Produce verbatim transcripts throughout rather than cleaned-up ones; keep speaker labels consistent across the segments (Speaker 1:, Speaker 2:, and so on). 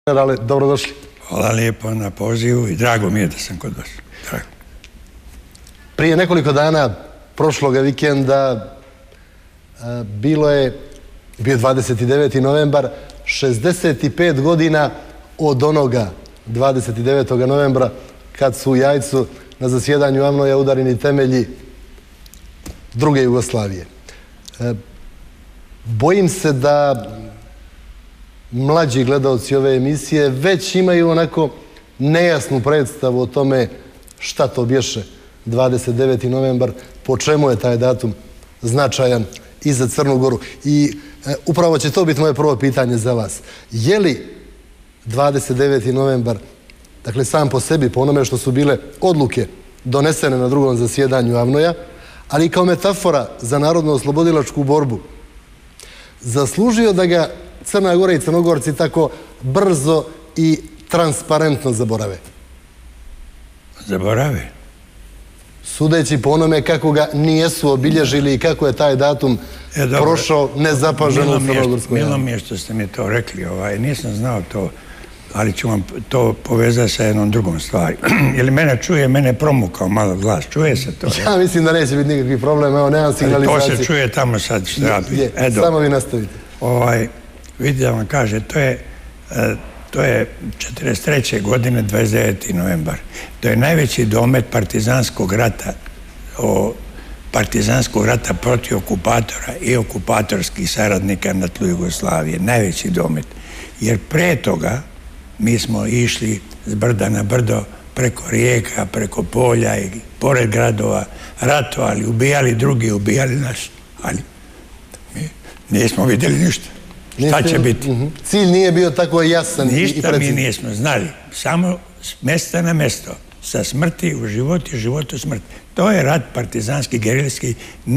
Speaker 1: generale, dobrodošli.
Speaker 2: Hvala lijepo na pozivu i drago mi je da sam kod vas. Drago.
Speaker 1: Prije nekoliko dana prošloga vikenda bilo je, bio dvadeset deveti novembar, šezdeset pet godina od onoga dvadeset devetog novembra kad su u Jajcu na zasjedanju AVNOJ-a udareni temelji druge Jugoslavije. Bojim se da mlađi gledalci ove emisije već imaju onako nejasnu predstavu o tome šta to bješe dvadeset deveti novembar, po čemu je taj datum značajan i za Crnu Goru. I e, upravo će to biti moje prvo pitanje za vas. Je li dvadeset deveti novembar, dakle sam po sebi, po onome što su bile odluke donesene na drugom zasjedanju AVNOJ-a, ali i kao metafora za narodno-oslobodilačku borbu, zaslužio da ga Crna Gora i Crnogorci tako brzo i transparentno zaborave?
Speaker 2: Zaborave?
Speaker 1: Sudeći po onome kako ga nijesu obilježili i kako je taj datum e, prošao nezapaženo u crnogorskoj javnosti.
Speaker 2: Milo mi je što ste mi to rekli, ovaj, nisam znao to, ali ću vam to povezati sa jednom drugom stvari. Jer mene čuje, mene promukao malo glas, čuje se to?
Speaker 1: Ja mislim da neće biti nikakvih problema, evo nemam signalizacije.
Speaker 2: To se čuje tamo sad šta bi.
Speaker 1: Je, samo vi nastavite.
Speaker 2: Ovaj, vidite da vam kaže, to je, to je četrdeset treće godine, dvadeset deveti novembar. To je najveći domet partizanskog rata, o partizanskog rata protiv okupatora i okupatorskih saradnika na tlu Jugoslavije. Najveći domet. Jer pre toga mi smo išli s brda na brdo, preko rijeka, preko polja i pored gradova, ratovali, ubijali drugi, ubijali nas. Ali mi nismo vidjeli ništa. Šta će biti?
Speaker 1: Cilj nije bio tako jasan i precizan.
Speaker 2: Ništa mi nismo znali. Samo s mjesta na mjesto. Sa smrti u život i život u smrt. To je rat partizanski, gerilski,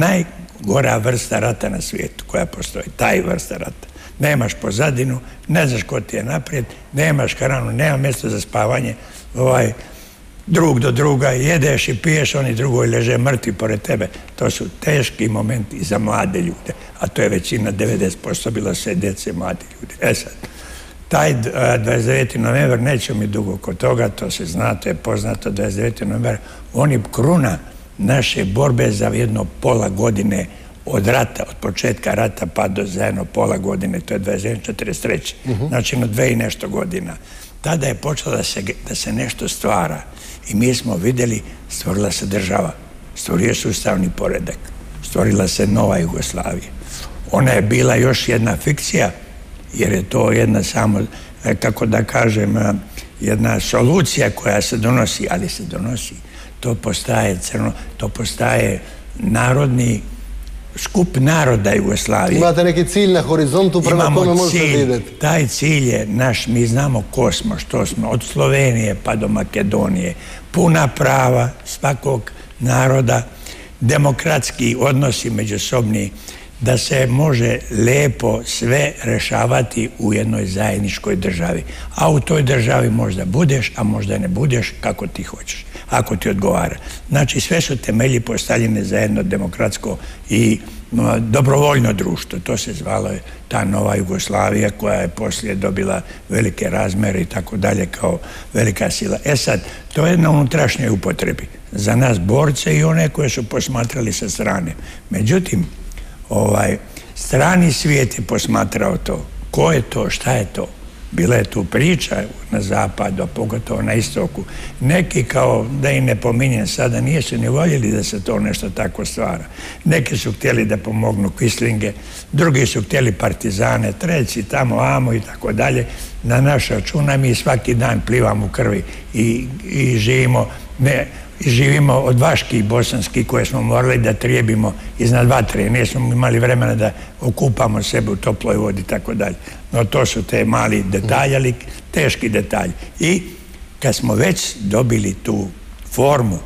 Speaker 2: najgora vrsta rata na svijetu koja postoji. Taj vrsta rata. Nemaš pozadinu, ne znaš ko ti je naprijed, nemaš hranu, nema mjesta za spavanje, ovaj, drug do druga, jedeš i piješ, oni drugoj leže mrtvi pored tebe. To su teški momenti za mlade ljude, a to je većina, devedeset posto bilo sve djece, mladi ljudi. E sad, taj dvadeset deveti novembar, neće mi dugo kod toga, to se zna, to je poznato, dvadeset deveti novembar, on je kruna naše borbe za jedno pola godine od rata, od početka rata pa do zajedno pola godine, to je dvadeset devet četrdeset treće. Znači, na dve i nešto godina. Tada je počelo da se, da se nešto stvara i mi smo vidjeli, stvorila se država, stvorio se ustavni poredak, stvorila se nova Jugoslavija. Ona je bila još jedna fikcija, jer je to jedna samo, kako da kažem, jedna solucija koja se donosi, ali se donosi. To postaje crno, to postaje narodni skup naroda Jugoslavije.
Speaker 1: Imate neki cilj na horizontu prema kome možete vidjeti?
Speaker 2: Taj cilj je naš, mi znamo ko smo, što smo, od Slovenije pa do Makedonije. Puna prava svakog naroda, demokratski odnosi međusobni, da se može lepo sve rešavati u jednoj zajedničkoj državi. A u toj državi možda budeš, a možda ne budeš kako ti hoćeš, ako ti odgovara. Znači, sve su temelji postavljene za jedno demokratsko i no, dobrovoljno društvo. To se zvalo je ta nova Jugoslavija koja je poslije dobila velike razmere i tako dalje kao velika sila. E sad, to je na unutrašnjoj upotrebi za nas borce i one koje su posmatrali sa strane. Međutim, ovaj, strani svijet je posmatrao to. Ko je to, šta je to? Bila je tu priča na zapadu, a pogotovo na istoku. Neki, kao da i ne pominjem sada, nisu ni voljeli da se to nešto tako stvara. Neki su htjeli da pomognu Quislinge, drugi su htjeli partizane, treći tamo, amo i tako dalje. Na naš računa mi svaki dan plivamo u krvi i, i živimo, ne, živimo od vaških bosanskih koje smo morali da trijebimo iznad vatre. Nismo imali vremena da okupamo sebe u toploj vodi i tako dalje. No to su te mali detalji, ali teški detalji. I kad smo već dobili tu formu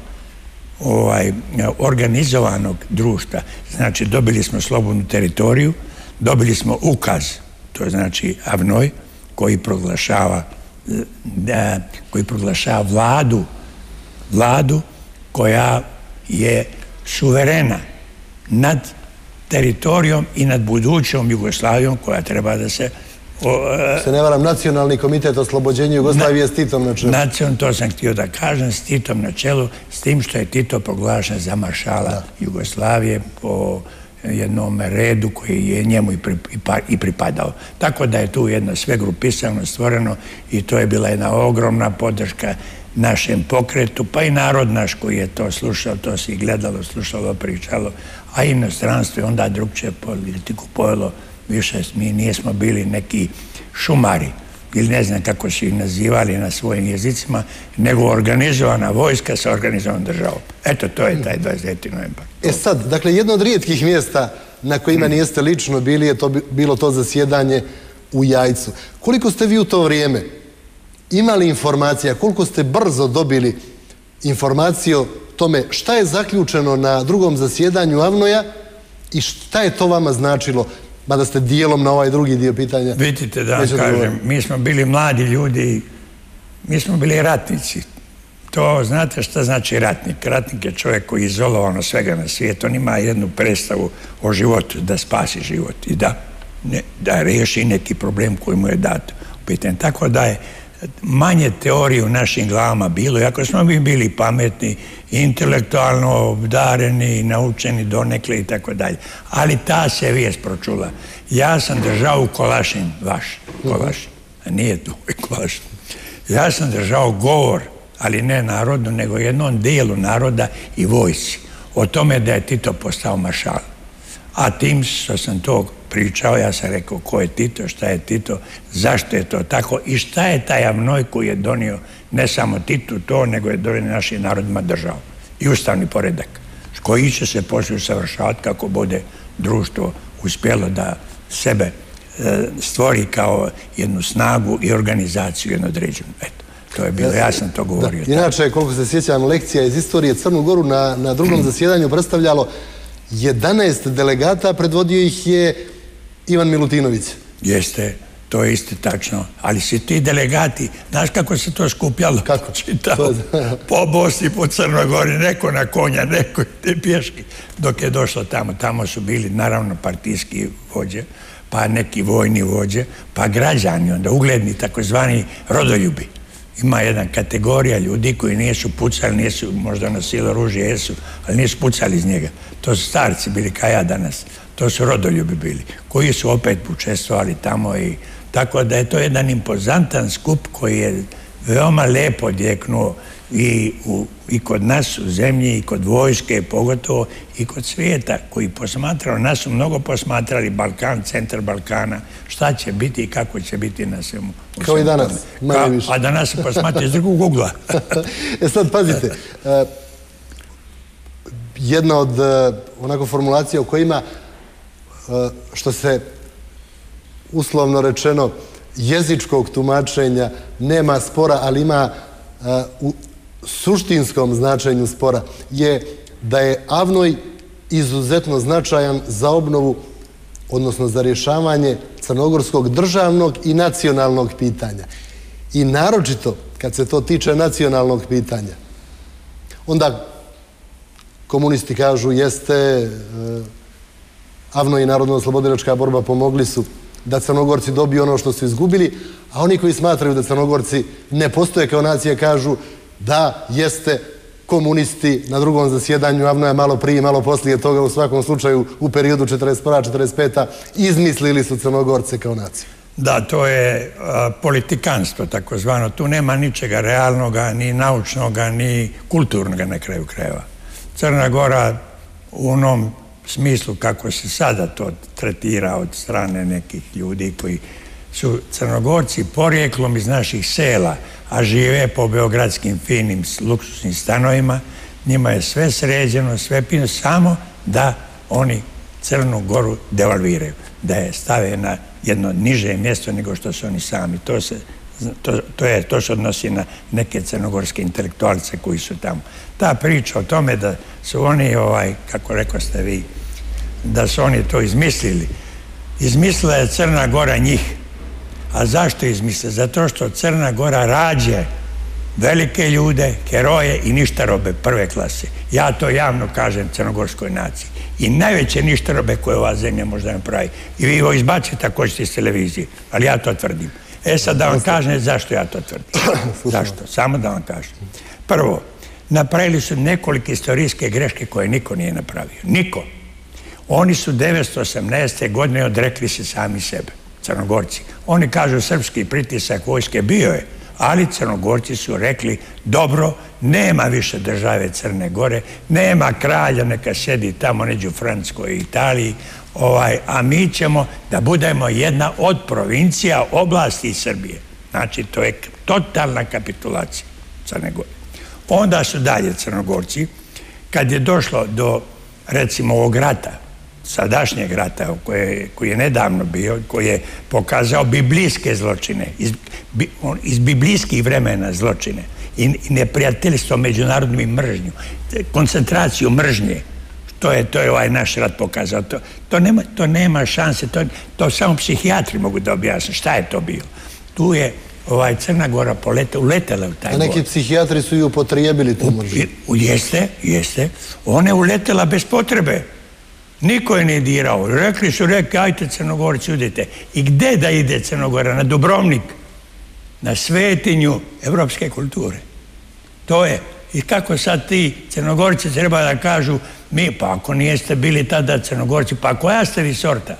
Speaker 2: ovaj, organizovanog društva, znači dobili smo slobodnu teritoriju, dobili smo ukaz, to je znači AVNOJ, koji proglašava, da, koji proglašava vladu vladu koja je suverena nad teritorijom i nad budućom Jugoslavijom koja treba da se
Speaker 1: Se ne varam, Nacionalni komitet oslobođenja Jugoslavije s Titom na čelu.
Speaker 2: Nacion, to sam htio da kažem, s Titom na čelu, s tim što je Tito proglašen za maršala Jugoslavije po jednom redu koji je njemu i pripadao. Tako da je tu jedno sve grupisano stvoreno i to je bila jedna ogromna podrška našem pokretu, pa i narod naš koji je to slušao, to se i gledalo, slušalo, pričalo, a inostranstvo je onda drugčije politiku pojelo. Više mi nismo bili neki šumari ili ne znam kako su ih nazivali na svojim jezicima, nego organizovana vojska sa organizovanom državom. Eto, to je taj dvadeset deveti novembar.
Speaker 1: E sad, dakle, jedno od rijetkih mjesta na kojima niste lično bili je to bilo to zasjedanje u Jajcu. Koliko ste vi u to vrijeme imali informacija, koliko ste brzo dobili informacije o tome šta je zaključeno na drugom zasjedanju AVNOJ-a i šta je to vama značilo, mada ste dijelom na ovaj drugi dio pitanja?
Speaker 2: Vidite, da vam kažem, mi smo bili mladi ljudi, mi smo bili ratnici. To, znate šta znači ratnik? Ratnik je čovjek koji je izolovan od svega na svijetu. On ima jednu predstavu o životu, da spasi život i da, ne, da riješi neki problem koji mu je dat u pitanju. Tako da je manje teorije u našim glavama bilo, iako smo mi bili pametni, intelektualno obdareni, naučeni donekle i tako dalje. Ali ta se vijest pročula. Ja sam držao Kolašin, vaš Kolašin, a nije tu Kolašin. Ja sam držao govor, ali ne narodu, nego jednom dijelu naroda i vojsci, o tome da je Tito postao maršal. A tim što sam to pričao, ja sam rekao ko je Tito, šta je Tito, zašto je to tako i šta je taj AVNOJ koji je donio ne samo Titu to, nego je donio našim narodima državu i ustavni poredak, koji će se poslije usavršavati kako bude društvo uspjelo da sebe stvori kao jednu snagu i organizaciju jednu određenu. Eto, to je bilo, ja sam to govorio.
Speaker 1: Inače, koliko se sjećam lekcija iz istorije, Crnu Goru na drugom zasjedanju predstavljalo jedanaest delegata, predvodio ih je Ivan Milutinović.
Speaker 2: Jeste, to je isto tačno. Ali svi ti delegati, znaš kako se to skupljalo?
Speaker 1: Kako?
Speaker 2: Čitao. Po Bosni, po Crnoj Gori, neko na konja, neko te pješki. Dok je došlo tamo, tamo su bili naravno partijski vođe, pa neki vojni vođe, pa građani, onda ugledni, takozvani rodoljubi. Ima jedna kategorija ljudi koji nisu pucali, nisu možda nosili oružje, jesu, ali nisu pucali iz njega. To su starci bili kao ja danas. To su rodoljubi bili, koji su opet učestvovali tamo i tako da je to jedan impozantan skup koji je veoma lepo odjeknuo i, u, i kod nas u zemlji i kod vojske, pogotovo i kod svijeta koji posmatrao, nas su mnogo posmatrali Balkan, centar Balkana, šta će biti i kako će biti na svemu.
Speaker 1: Kao i danas, manje više.
Speaker 2: A danas se posmatra iz drugog ugla.
Speaker 1: E sad, pazite, jedna od onako formulacija u kojima što se uslovno rečeno jezičkog tumačenja nema spora, ali ima u suštinskom značenju spora, je da je AVNOJ izuzetno značajan za obnovu, odnosno za rješavanje crnogorskog državnog i nacionalnog pitanja. I naročito, kad se to tiče nacionalnog pitanja, onda komunisti kažu jeste, AVNOJ i Narodno-oslobodilačka borba pomogli su da Crnogorci dobiju ono što su izgubili, a oni koji smatraju da Crnogorci ne postoje kao nacija kažu da jeste komunisti na drugom zasjedanju AVNOJ-a malo prije, malo poslije toga, u svakom slučaju u periodu četrdeset prva četrdeset peta izmislili su Crnogorce kao naciju.
Speaker 2: Da, to je a, politikanstvo takozvano. Tu nema ničega realnoga, ni naučnoga, ni kulturnoga na kraju krajeva. Crna Gora u onom smislu kako se sada to tretira od strane nekih ljudi koji su Crnogorci porijeklom iz naših sela, a žive po beogradskim finim luksusnim stanovima, njima je sve sređeno, sve pino, samo da oni Crnu Goru devalviraju, da je stave na jedno niže mjesto nego što su oni sami. To se To, to, je, to se odnosi na neke crnogorske intelektualce koji su tamo. Ta priča o tome da su oni, ovaj, kako rekao ste vi, da su oni to izmislili. Izmislila je Crna Gora njih. A zašto izmislila? Zato što Crna Gora rađe velike ljude, heroje i ništarobe prve klase. Ja to javno kažem crnogorskoj naciji. I najveće ništarobe koje ova zemlja možda napravi. I vi ovo izbacite ako ćete iz televizije, ali ja to tvrdim. E sad da vam kažem zašto ja to tvrdim. Zašto? Samo da vam kažem. Prvo, napravili su nekoliko istorijske greške koje niko nije napravio. Niko. Oni su devetsto osamnaeste. godine odrekli se sami sebe, Crnogorci. Oni kažu srpski pritisak vojske bio je, ali Crnogorci su rekli dobro, nema više države Crne Gore, nema kralja, neka sjedi tamo među Francuskoj i Italiji, ovaj, a mi ćemo da budemo jedna od provincija oblasti Srbije. Znači, to je totalna kapitulacija Crne Gore. Onda su dalje Crnogorci, kad je došlo do, recimo, ovog rata, sadašnjeg rata koje, koji je nedavno bio, koji je pokazao biblijske zločine, iz, bi, on, iz biblijskih vremena zločine i, i neprijateljstvo međunarodnom i mržnju, koncentraciju mržnje, to je, to je ovaj naš rat pokazao. To, to, nema, to nema šanse, to, to samo psihijatri mogu da objasne šta je to bilo. Tu je ovaj Crna Gora polete, uletela u taj
Speaker 1: A neki psihijatri su i upotrijebili to mržnje.
Speaker 2: Jeste, jeste. Ona je uletela bez potrebe. Niko je ne dirao. Rekli su, rekli, ajte Crnogorci, udite. I gde da ide Crnogora? Na Dubrovnik. Na svetinju evropske kulture. To je. I kako sad ti Crnogorci treba da kažu, mi, pa ako nijeste bili tada Crnogorci, pa koja ste vi sorta?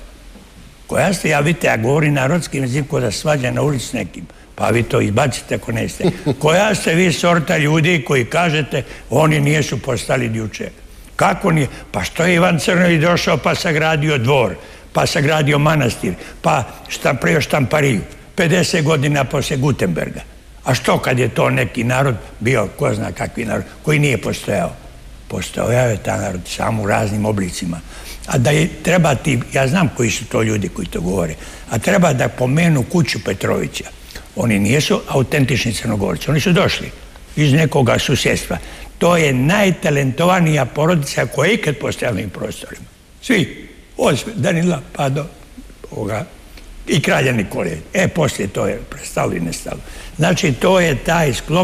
Speaker 2: Koja ste, ja vidite, ja govorim narodskim jezikom da svađa na ulici s nekim. Pa vi to izbacite ako neste. Koja ste vi sorta ljudi koji kažete, oni nijesu postali juče? Kako nije? Pa što je Ivan Crnović došao pa sagradio dvor, pa sagradio manastir, pa napravio štampariju, pedeset godina poslije Gutenberga. A što kad je to neki narod bio, ko zna kakvi narod, koji nije postojao? Postojao je ta narod samo u raznim oblicima. A da je, treba ti, ja znam koji su to ljudi koji to govore, a treba da pomenu kuću Petrovića. Oni nijesu autentični Crnogorci, oni su došli iz nekoga susjedstva. To je najtalentovanija porodica koja je ikad postojala na ovim prostorima. Svi, od Danila pa do ovoga i kralja Nikole. E, poslije to je prestalo i nestalo. Znači, to je taj sklop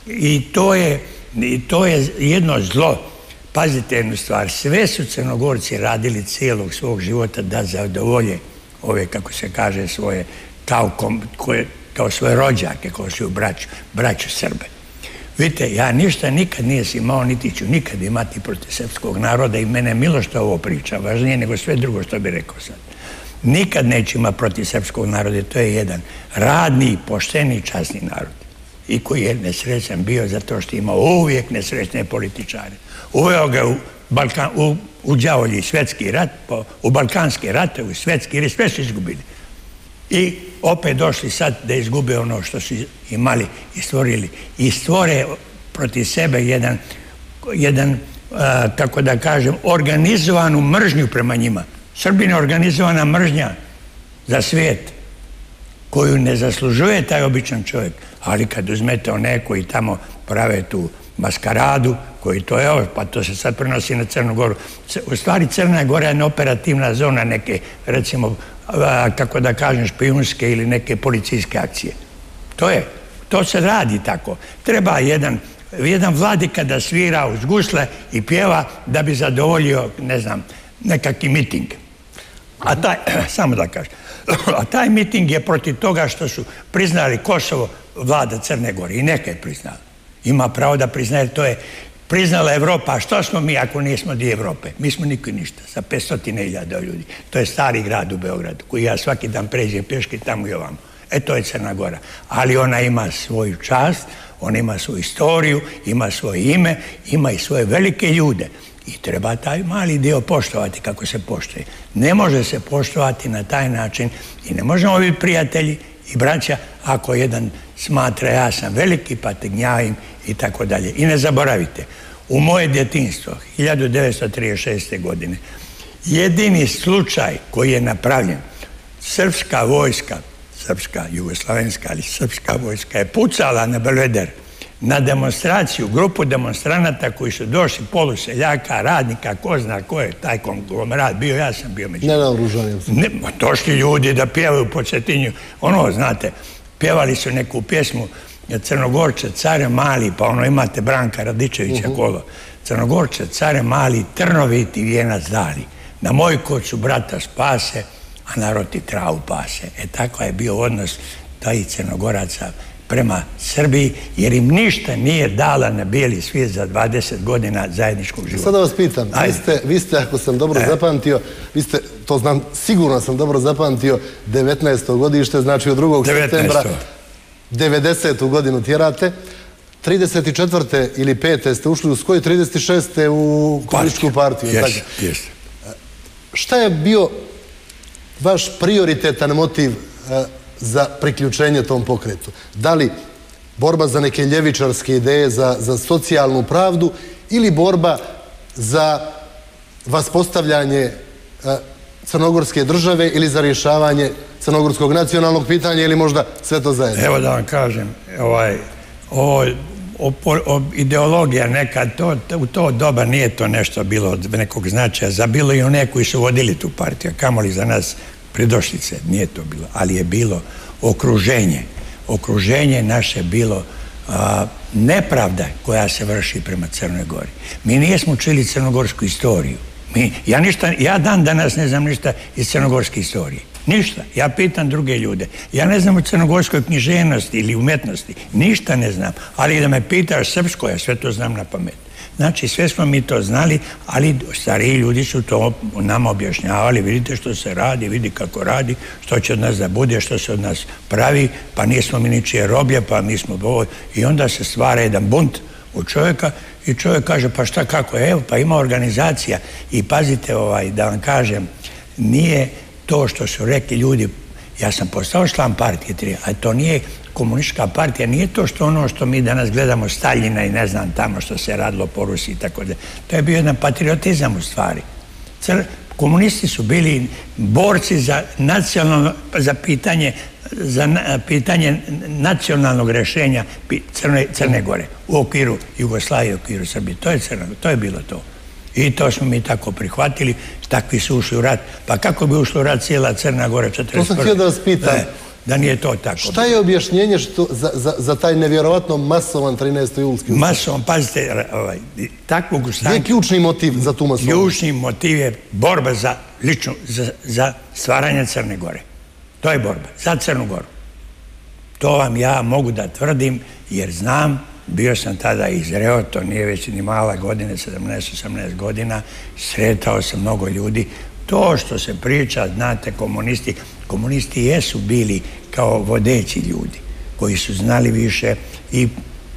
Speaker 2: i to je, i to je jedno zlo. Pazite jednu stvar, sve su Crnogorci radili cijelog svog života da zadovolje ove, kako se kaže, svoje, kao, kom, koje, kao svoje rođake, kao svoju braću, braću Srbe. Vidite, ja ništa nikad nisam imao, niti ću nikad imati protiv srpskog naroda i mene je milo što ovo priča, važnije nego sve drugo što bi rekao sad. Nikad neću imati protiv srpskog naroda, to je jedan radni, pošteni, časni narod. I koji je nesrećan bio zato što imao uvijek nesrećne političare. Uveo ga u, Balkan, u, u đavolji svetski rat, po, u balkanske rate, u svetski rat, sve su izgubili. I opet došli sad da izgube ono što su imali i stvorili. I stvore protiv sebe jedan, jedan a, kako da kažem, organizovanu mržnju prema njima. Srbina je organizovana mržnja za svijet koju ne zaslužuje taj običan čovjek. Ali kad uzmete one koji tamo prave tu maskaradu, koji to je ovo, pa to se sad prenosi na Crnu Goru. U stvari Crna Gora je operativna zona neke, recimo, kako da kažem, špijunske ili neke policijske akcije. To je, to se radi tako. Treba jedan, jedan vladika da svira uz gusle i pjeva da bi zadovoljio, ne znam, nekakvi miting. A taj, samo da kažem, a taj miting je protiv toga što su priznali Kosovo vlada Crne Gore i neka je priznala. Ima pravo da priznaje, to je priznala Evropa, a što smo mi ako nismo dio Evrope? Mi smo niko ništa, sa petsto hiljada ljudi. To je stari grad u Beogradu, koji ja svaki dan pređem pješke tamo i ovamo. E, to je Crna Gora. Ali ona ima svoju čast, ona ima svoju istoriju, ima svoje ime, ima i svoje velike ljude. I treba taj mali dio poštovati kako se poštuje. Ne može se poštovati na taj način i ne možemo biti prijatelji i braća ako jedan smatra ja sam veliki pa te gnjavim i tako dalje. I ne zaboravite, u moje djetinjstvo, hiljadu devetsto trideset šeste. godine, jedini slučaj koji je napravljen, srpska vojska, srpska, jugoslavenska, ali srpska vojska je pucala na Belveder, na demonstraciju, grupu demonstranata koji su došli, poluseljaka, radnika, ko zna ko je taj konglomerat bio, ja sam bio među.
Speaker 1: Ne naoružani.
Speaker 2: Ne, došli ljudi da pjevaju po Cetinju. Ono, znate, pjevali su neku pjesmu Crnogorče, care mali, pa ono imate Branka Radičevića kolo, Crnogorče, care mali, trnoviti vijenac dali, na moj koću brata spase, a narod ti travu pase. E tako je bio odnos taj Crnogoraca prema Srbiji, jer im ništa nije dala na bijeli svijet za dvadeset godina zajedničkog života.
Speaker 1: Sada vas pitam, vi ste, vi ste, ako sam dobro zapamtio, vi ste, to znam, sigurno sam dobro zapamtio, devetnaesto godište, znači od drugog septembra devedesetu godinu tjerate, trideset četvrte ili pete ste ušli u skoj, trideset šeste u komunističku partiju.
Speaker 2: Jeste, jeste.
Speaker 1: Šta je bio vaš prioritetan motiv za priključenje tom pokretu? Da li borba za neke ljevičarske ideje, za, za socijalnu pravdu ili borba za vaspostavljanje crnogorske države ili za rješavanje crnogorskog nacionalnog pitanja ili možda sve to zajedno?
Speaker 2: Evo da vam kažem, ovaj, ovo, o, o, ideologija neka, to, u to doba nije to nešto bilo od nekog značaja, za bilo i one koji su vodili tu partiju, kamoli za nas pridošlice, nije to bilo, ali je bilo okruženje. Okruženje naše bilo a, nepravda koja se vrši prema Crnoj Gori. Mi nismo učili crnogorsku istoriju. Mi, ja, ništa, ja dan danas ne znam ništa iz crnogorske istorije. Ništa. Ja pitam druge ljude. Ja ne znam o crnogorskoj književnosti ili umetnosti. Ništa ne znam. Ali da me pitaš srpsko, ja sve to znam na pamet. Znači, sve smo mi to znali, ali stariji ljudi su to nama objašnjavali. Vidite što se radi, vidi kako radi, što će od nas da bude, što se od nas pravi, pa nismo mi ničije roblje, pa mi smo ovo. I onda se stvara jedan bunt u čovjeka i čovjek kaže, pa šta, kako, evo, pa ima organizacija. I pazite, ovaj, da vam kažem, nije to što su rekli ljudi, ja sam postao član partije, a to nije komunistička partija, nije to što ono što mi danas gledamo Staljina i ne znam tamo što se radilo po Rusiji i tako da. To je bio jedan patriotizam u stvari. Komunisti su bili borci za nacionalno, za pitanje, za pitanje nacionalnog rješenja Crne, Crne Gore u okviru Jugoslavije, u okviru Srbije. To je, Crna, to je bilo to. I to smo mi tako prihvatili, takvi su ušli u rat. Pa kako bi ušli u rat cijela Crna Gora četrdeset prve?
Speaker 1: To sam htio da vas pitam.
Speaker 2: Da, da nije to tako.
Speaker 1: Šta je objašnjenje što, za, za, za taj nevjerovatno masovan trinaesti julski ustanak?
Speaker 2: Masovan, pazite, ovaj, takvog ustanka...
Speaker 1: Gdje je ključni motiv za tu masovnost?
Speaker 2: Ključni motiv je borba za, lično, za, za stvaranje Crne Gore. To je borba, za Crnu Goru. To vam ja mogu da tvrdim, jer znam, bio sam tada izreo, to nije već ni mala godine, sedamnaest osamnaest godina, sretao sam mnogo ljudi. To što se priča, znate, komunisti, komunisti jesu bili kao vodeći ljudi, koji su znali više i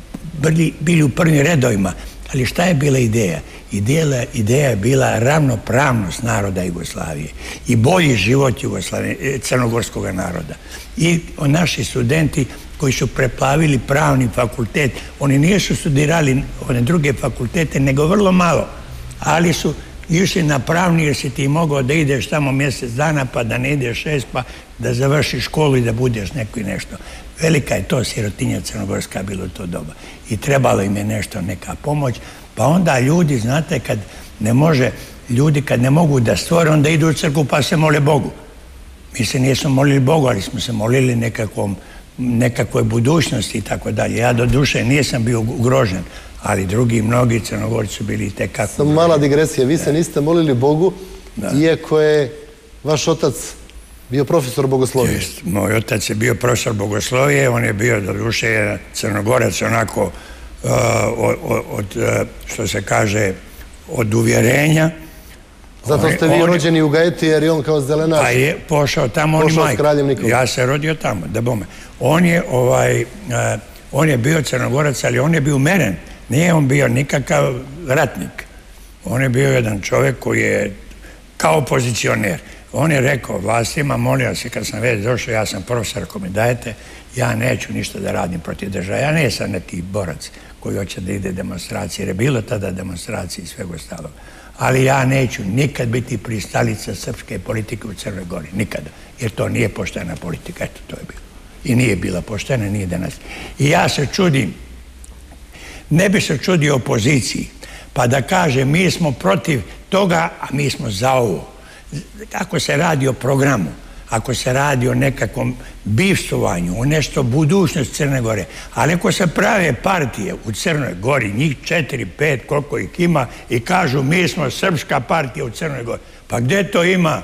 Speaker 2: bili, bili u prvim redovima. Ali šta je bila ideja? Ideja, ideja je bila ravnopravnost naroda Jugoslavije i bolji život Jugoslavije, crnogorskog naroda. I naši studenti koji su preplavili pravni fakultet, oni nisu studirali one druge fakultete, nego vrlo malo, ali su išli na pravni jer si ti mogao da ideš tamo mjesec dana pa da ne ideš šest pa da završiš školu i da budeš neko i nešto. Velika je to sirotinja crnogorska bilo to doba i trebalo im je nešto, neka pomoć, pa onda ljudi, znate, kad ne može, ljudi kad ne mogu da stvore, onda idu u crkvu pa se mole Bogu. Mi se nismo molili Bogu, ali smo se molili nekakvom, nekakvoj budućnosti i tako dalje. Ja do duše nisam bio ugrožen, ali drugi, mnogi Crnogorci su bili tekako...
Speaker 1: Samo mala digresija, vi se niste molili Bogu, iako je vaš otac bio profesor bogoslovije.
Speaker 2: Just, moj otac je bio profesor bogoslovije, on je bio do duše Crnogorac onako uh, od, od, što se kaže, od uvjerenja.
Speaker 1: Zato ste vi rođeni u Gajeti jer je on kao zelenaš.
Speaker 2: Pa je pošao tamo, on i majka. Ja se rodio tamo, da bome. On je, ovaj, uh, on je bio Crnogorac, ali on je bio umeren. Nije on bio nikakav ratnik. On je bio jedan čovjek koji je kao opozicioner. On je rekao vlastima, molio se kad sam već došao, ja sam profesor, ako mi dajete, ja neću ništa da radim protiv države. Ja nisam neki borac koji hoće da ide demonstracije, jer je bilo tada demonstracije i svega ostalog. Ali ja neću nikad biti pristalica srpske politike u Crnoj Gori. Nikada. Jer to nije poštena politika. Eto, to je bilo. I nije bila poštena, nije danas. I ja se čudim, ne bi se čudio opoziciji, pa da kaže mi smo protiv toga, a mi smo za ovo. Kako se radi o programu. ako se radi o nekakvom bivstvovanju, o nešto budućnosti Crne Gore. Ali ako se prave partije u Crnoj Gori, njih četiri, pet, koliko ih ima, i kažu mi smo srpska partija u Crnoj Gori, pa gde to ima?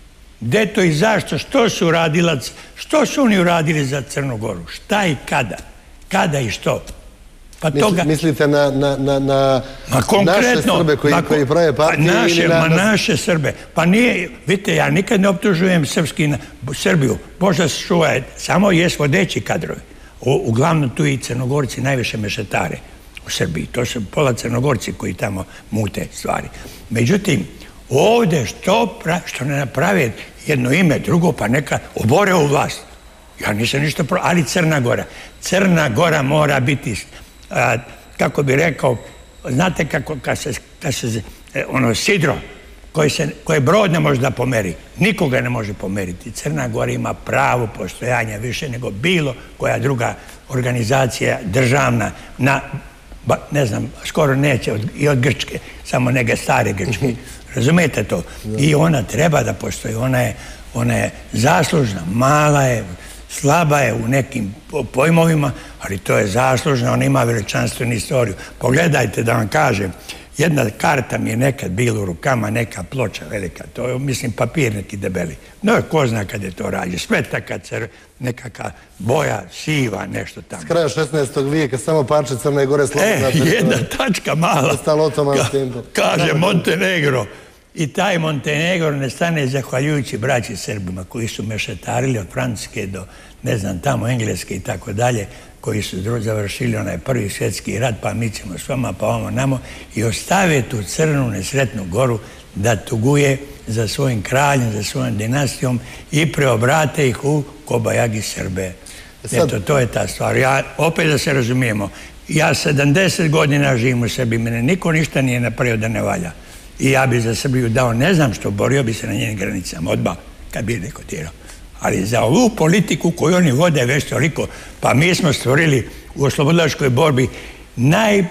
Speaker 2: Gde to i zašto? Što su uradili, što su oni uradili za Crnu Goru? Šta i kada? Kada i što?
Speaker 1: Pa toga... Mislite na, na, na, na naše Srbe koji, koji prave partije?
Speaker 2: Pa naše,
Speaker 1: ili na...
Speaker 2: ma naše Srbe. Pa nije, vidite, ja nikad ne optužujem srpski, Srbiju. Možda se čuje, samo jes vodeći kadrovi. U, uglavnom tu i Crnogorci najviše mešetare u Srbiji. To su pola Crnogorci koji tamo mute stvari. Međutim, ovdje što, pra, što ne naprave jedno ime, drugo, pa neka obore u vlast. Ja nisam ništa pro... Ali Crna Gora. Crna Gora mora biti... A, kako bi rekao, znate kako kad se, kad se ono sidro koje, se, koje brod ne može da pomeri, nikoga ne može pomeriti. Crna Gora ima pravo postojanja više nego bilo koja druga organizacija državna na, ba, ne znam, skoro neće od, i od Grčke, samo neke stare Grčke. Razumijete to? I ona treba da postoji, ona je, ona je zaslužna, mala je, slaba je u nekim pojmovima, ali to je zaslužno, ona ima veličanstvenu istoriju. Pogledajte da vam kažem, jedna karta mi je nekad bila u rukama, neka ploča velika, to je, mislim, papir neki debeli. No, ko zna kad je to rađe, sve taka crv, nekaka boja, siva, nešto tamo.
Speaker 1: S kraja šesnaestog vijeka, samo parče Crne Gore slobodna.
Speaker 2: E, jedna tačka mala,
Speaker 1: Ka,
Speaker 2: kaže Montenegro. I taj Montenegro ne stane zahvaljujući braći Srbima koji su mešetarili od Francuske do, ne znam, tamo Engleske i tako dalje, koji su završili onaj prvi svjetski rat, pa mi ćemo s vama, pa ovamo namo, i ostave tu crnu nesretnu goru da tuguje za svojim kraljem, za svojom dinastijom i preobrate ih u kobajagi Srbe. Eto, to je ta stvar. Ja, opet da se razumijemo, ja sedamdeset godina živim u Srbiji, mene niko ništa nije napravio da ne valja. I ja bi za Srbiju dao, ne znam što, borio bi se na njenim granicama, odmah, kad bi neko tirao. Ali za ovu politiku koju oni vode već toliko, pa mi smo stvorili u oslobodilačkoj borbi naj,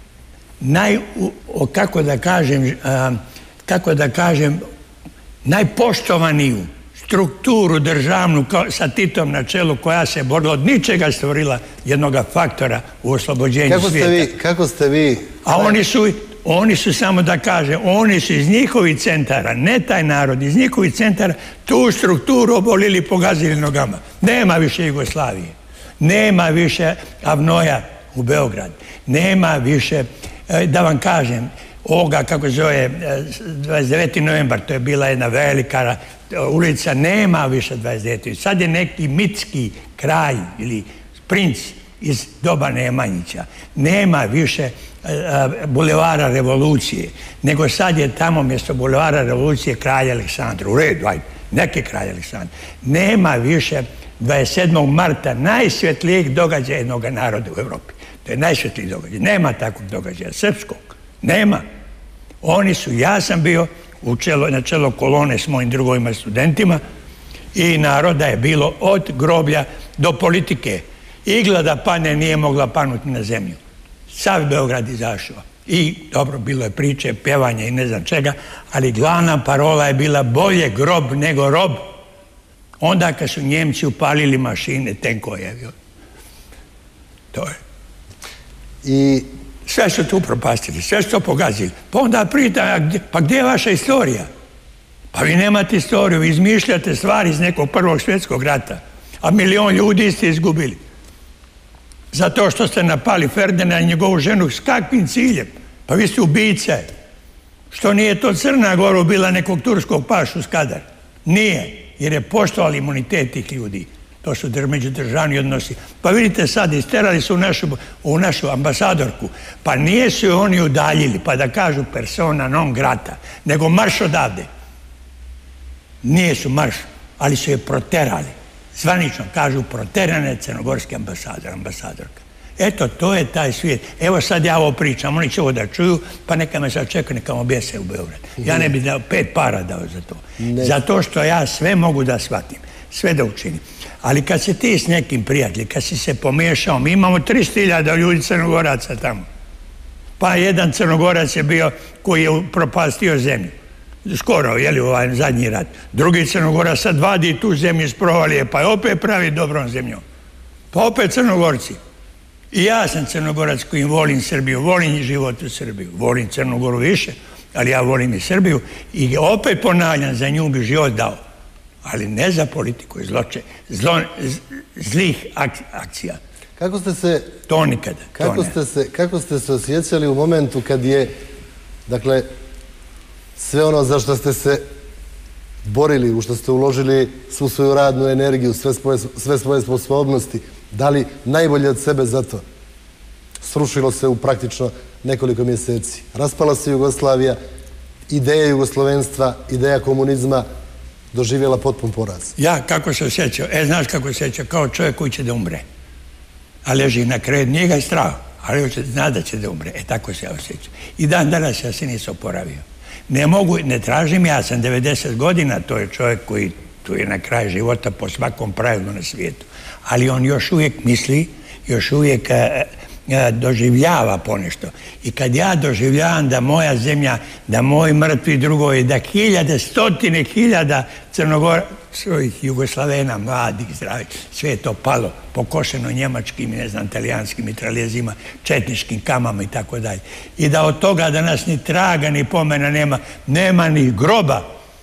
Speaker 2: naj, o, kako da kažem, a, kako da kažem, najpoštovaniju strukturu državnu kao, sa Titom na čelu, koja se borila od ničega, stvorila jednoga faktora u oslobođenju
Speaker 1: kako
Speaker 2: svijeta.
Speaker 1: Ste vi, kako ste vi...
Speaker 2: A oni su... Oni su, samo da kaže, oni su iz njihovih centara, ne taj narod, iz njihovih centara tu strukturu obolili, pogazili nogama. Nema više Jugoslavije, nema više Avnoja u Beograd, nema više, da vam kažem, ovoga, kako zove, dvadeset deveti novembar, to je bila jedna velika ulica, nema više dvadeset deveti Sad je neki mitski kralj ili princ iz doba Nemanjića. Nema više bulevara revolucije, nego sad je tamo mjesto bulevara revolucije kralj Aleksandar. U redu, ajde, neki kralj Aleksandar. Nema više dvadeset sedmog marta najsvjetlijeg događaja jednog naroda u Evropi. To je najsvjetlijeg događaja. Nema takvog događaja srpskog. Nema. Oni su, ja sam bio u čelo, na čelo kolone s mojim drugovima studentima i naroda je bilo od groblja do politike. Igla da pane nije mogla panuti na zemlju. Sav Beograd izašao. I, dobro, bilo je priče, pjevanje i ne znam čega, ali glavna parola je bila bolje grob nego rob. Onda kad su Njemci upalili mašine, tenkove. To je.
Speaker 1: I...
Speaker 2: Sve su tu propastili, sve su to pogazili. Pa onda prijeta, pa gdje je vaša istorija? Pa vi nemate istoriju, vi izmišljate stvari iz nekog prvog svjetskog rata, a milion ljudi ste izgubili. Zato što ste napali Ferdinanda i njegovu ženu, s kakvim ciljem? Pa vi ste ubice. Što nije to Crna Gora bila nekog turskog pašu Skadar? Nije, jer je poštovali imunitet tih ljudi. To su međudržavni odnosi. Pa vidite sad, isterali su u našu, u našu ambasadorku. Pa nije su je oni udaljili, pa da kažu persona non grata, nego marš odavde. Nije su marš, ali su je proterali. Zvanično kažu proterane crnogorske ambasador, ambasadorka. Eto, to je taj svijet. Evo sad ja ovo pričam, oni će ovo da čuju, pa neka me sad čeka, neka me objese u Beograd. Ja ne bih dao pet para dao za to. Ne. Zato što ja sve mogu da shvatim, sve da učinim. Ali kad si ti s nekim prijateljem, kad si se pomiješao, mi imamo tristo hiljada ljudi crnogoraca tamo. Pa jedan crnogorac je bio koji je propastio zemlju. skoro, jeli, ovaj zadnji rat. Drugi Crnogorac sad vadi tu zemlju iz provalije, pa je opet pravi dobrom zemljom. Pa opet Crnogorci. I ja sam Crnogorac koji volim Srbiju, volim život u Srbiju, volim Crnogoru više, ali ja volim i Srbiju i opet ponavljam, za nju bi život dao. Ali ne za politiku i zloče, zlo, zlih ak, akcija.
Speaker 1: Kako ste se...
Speaker 2: To nikada.
Speaker 1: Kako,
Speaker 2: to
Speaker 1: ste se, kako ste se osjećali u momentu kad je, dakle, sve ono za što ste se borili, u što ste uložili svu svoju radnu energiju, sve svoje, sve svoje sposobnosti, dali najbolje od sebe za to, srušilo se u praktično nekoliko mjeseci. Raspala se Jugoslavija, ideja jugoslovenstva, ideja komunizma doživjela potpun poraz.
Speaker 2: Ja kako se osjećao? E, znaš kako se osjećao? Kao čovjek koji će da umre. A leži na kraju, nije ga strah, ali zna da će da umre. E, tako se ja osjećao. I dan danas ja se nisam oporavio. Ne mogu, ne tražim, ja sam devedeset godina, to je čovjek koji tu je na kraju života po svakom pravilu na svijetu. Ali on još uvijek misli, još uvijek a, a, doživljava ponešto. I kad ja doživljavam da moja zemlja, da moji mrtvi drugovi, da hiljade, stotine hiljada Crnogora, svojih Jugoslavena, mladih, zdravih, sve je to palo, pokošeno njemačkim i ne znam, italijanskim mitraljezima, četničkim kamama i tako dalje. I da od toga danas ni traga, ni pomena nema, nema ni groba.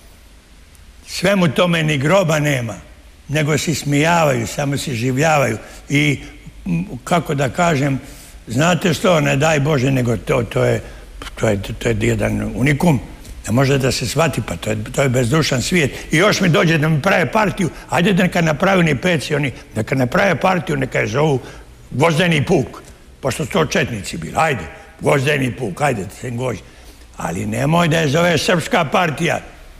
Speaker 2: Svemu tome ni groba nema, nego se smijavaju, samo se življavaju i, kako da kažem, znate što, ne daj Bože, nego to, to, je, to, je, to je jedan unikum, ne može da se shvati, pa to je, to je bezdušan svijet. I još mi dođe da mi prave partiju, ajde da neka napravi ni pensioni, neka naprave partiju, neka je zovu Gvozdeni puk, pošto su to četnici bili, ajde, Gvozdeni puk, ajde da se gođe. Ali nemoj da je zove Srpska partija.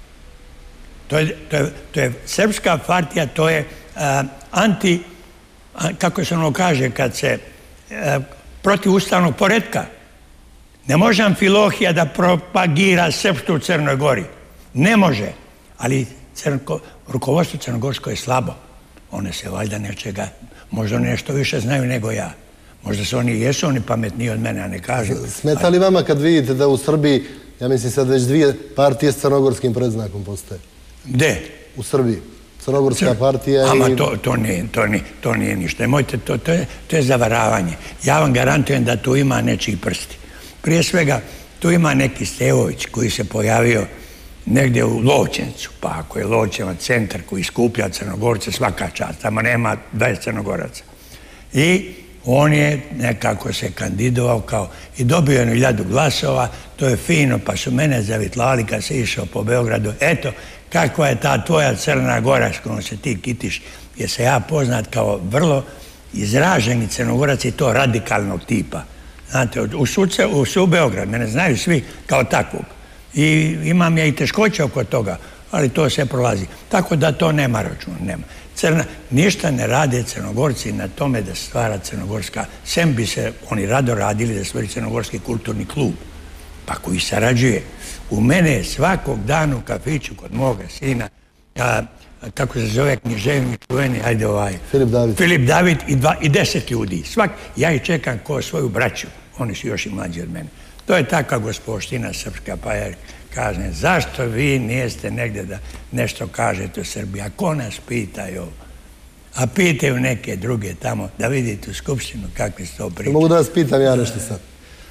Speaker 2: To je, to je, to je Srpska partija, to je a, anti, a, kako se ono kaže, kad se a, protiv ustavnog poretka. Ne može Amfilohija da propagira srpstvo u Crnoj Gori. Ne može. Ali crnko, rukovodstvo crnogorsko je slabo. One se valjda nečega, možda nešto više znaju nego ja. Možda su oni, jesu oni pametniji od mene, a ne kažem.
Speaker 1: Smeta li vama kad vidite da u Srbiji, ja mislim sad već dvije partije s crnogorskim predznakom postoje?
Speaker 2: Gde?
Speaker 1: U Srbiji. Crnogorska partija i...
Speaker 2: Ama to, to, nije, to, nije, to nije ništa. Mojte, to, to, je, to je zavaravanje. Ja vam garantujem da tu ima nečiji prsti. Prije svega, tu ima neki Stevović koji se pojavio negdje u Lovćencu, pa ako je Lovćevac centar koji skuplja Crnogorce, svaka čast, tamo nema dvadeset Crnogoraca. I on je nekako se kandidovao kao i dobio jednu hiljadu glasova, to je fino, pa su mene zavitlali kad se išao po Beogradu. Eto, kakva je ta tvoja Crna Gora s kojom se ti kitiš, jer se ja poznat kao vrlo izraženi Crnogorac i to radikalnog tipa. Znate, u, suce, u su Beograd, mene znaju svi kao takvog. I imam ja i teškoće oko toga, ali to sve prolazi. Tako da to nema računa, nema. Crna, ništa ne rade Crnogorci na tome da stvara Crnogorska, sem bi se oni rado radili da stvori Crnogorski kulturni klub, pa koji sarađuje. U mene svakog dana u kafiću kod moga sina, a, kako se zove književnik čuveni, ajde ovaj...
Speaker 1: Filip David.
Speaker 2: Filip David i, dva, i deset ljudi. Svak, ja ih čekam ko svoju braću, oni su još i mlađi od mene. To je takva gospoština srpska, pa ja kažem, zašto vi nijeste negdje da nešto kažete o Srbiji? A ko nas pitaju? A pitaju neke druge tamo, da vidite u Skupštinu kakvi su to priče.
Speaker 1: Mogu da vas pitam ja nešto sad.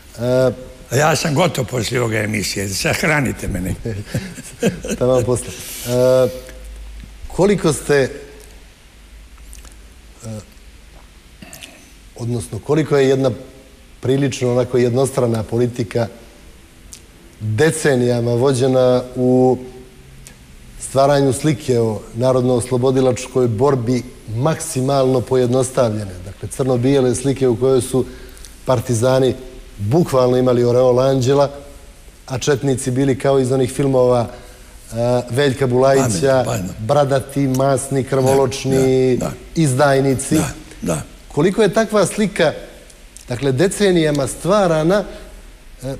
Speaker 2: E, ja sam gotov poslije ovoga emisije, sahranite mene.
Speaker 1: Tamo posle. E, koliko ste, e, odnosno koliko je jedna prilično onako jednostrana politika decenijama vođena u stvaranju slike o narodno-oslobodilačkoj borbi maksimalno pojednostavljene. Dakle, crno-bijele slike u kojoj su partizani bukvalno imali oreol anđela, a četnici bili kao iz onih filmova uh, Veljka Bulajića, bradati, masni, krvoločni, da, da, izdajnici.
Speaker 2: Da, da.
Speaker 1: Koliko je takva slika, dakle, decenijama stvarana, uh,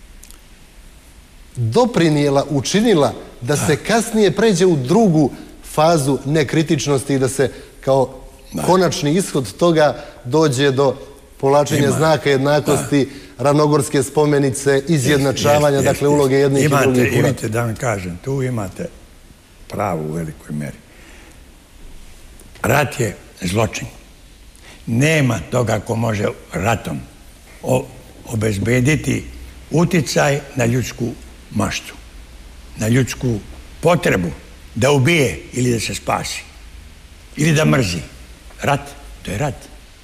Speaker 1: doprinijela, učinila da se kasnije pređe u drugu fazu nekritičnosti i da se kao konačni ishod toga dođe do povlačenje znaka jednakosti, ravnogorske spomenice, izjednačavanja, dakle uloge jednih i drugih.
Speaker 2: Imate, da vam kažem, tu imate pravo u velikoj meri. Rat je zločin. Nema toga ko može ratom obezbediti uticaj na ljudsku maštu, na ljudsku potrebu da ubije ili da se spasi, ili da mrzi. Rat, to je rat.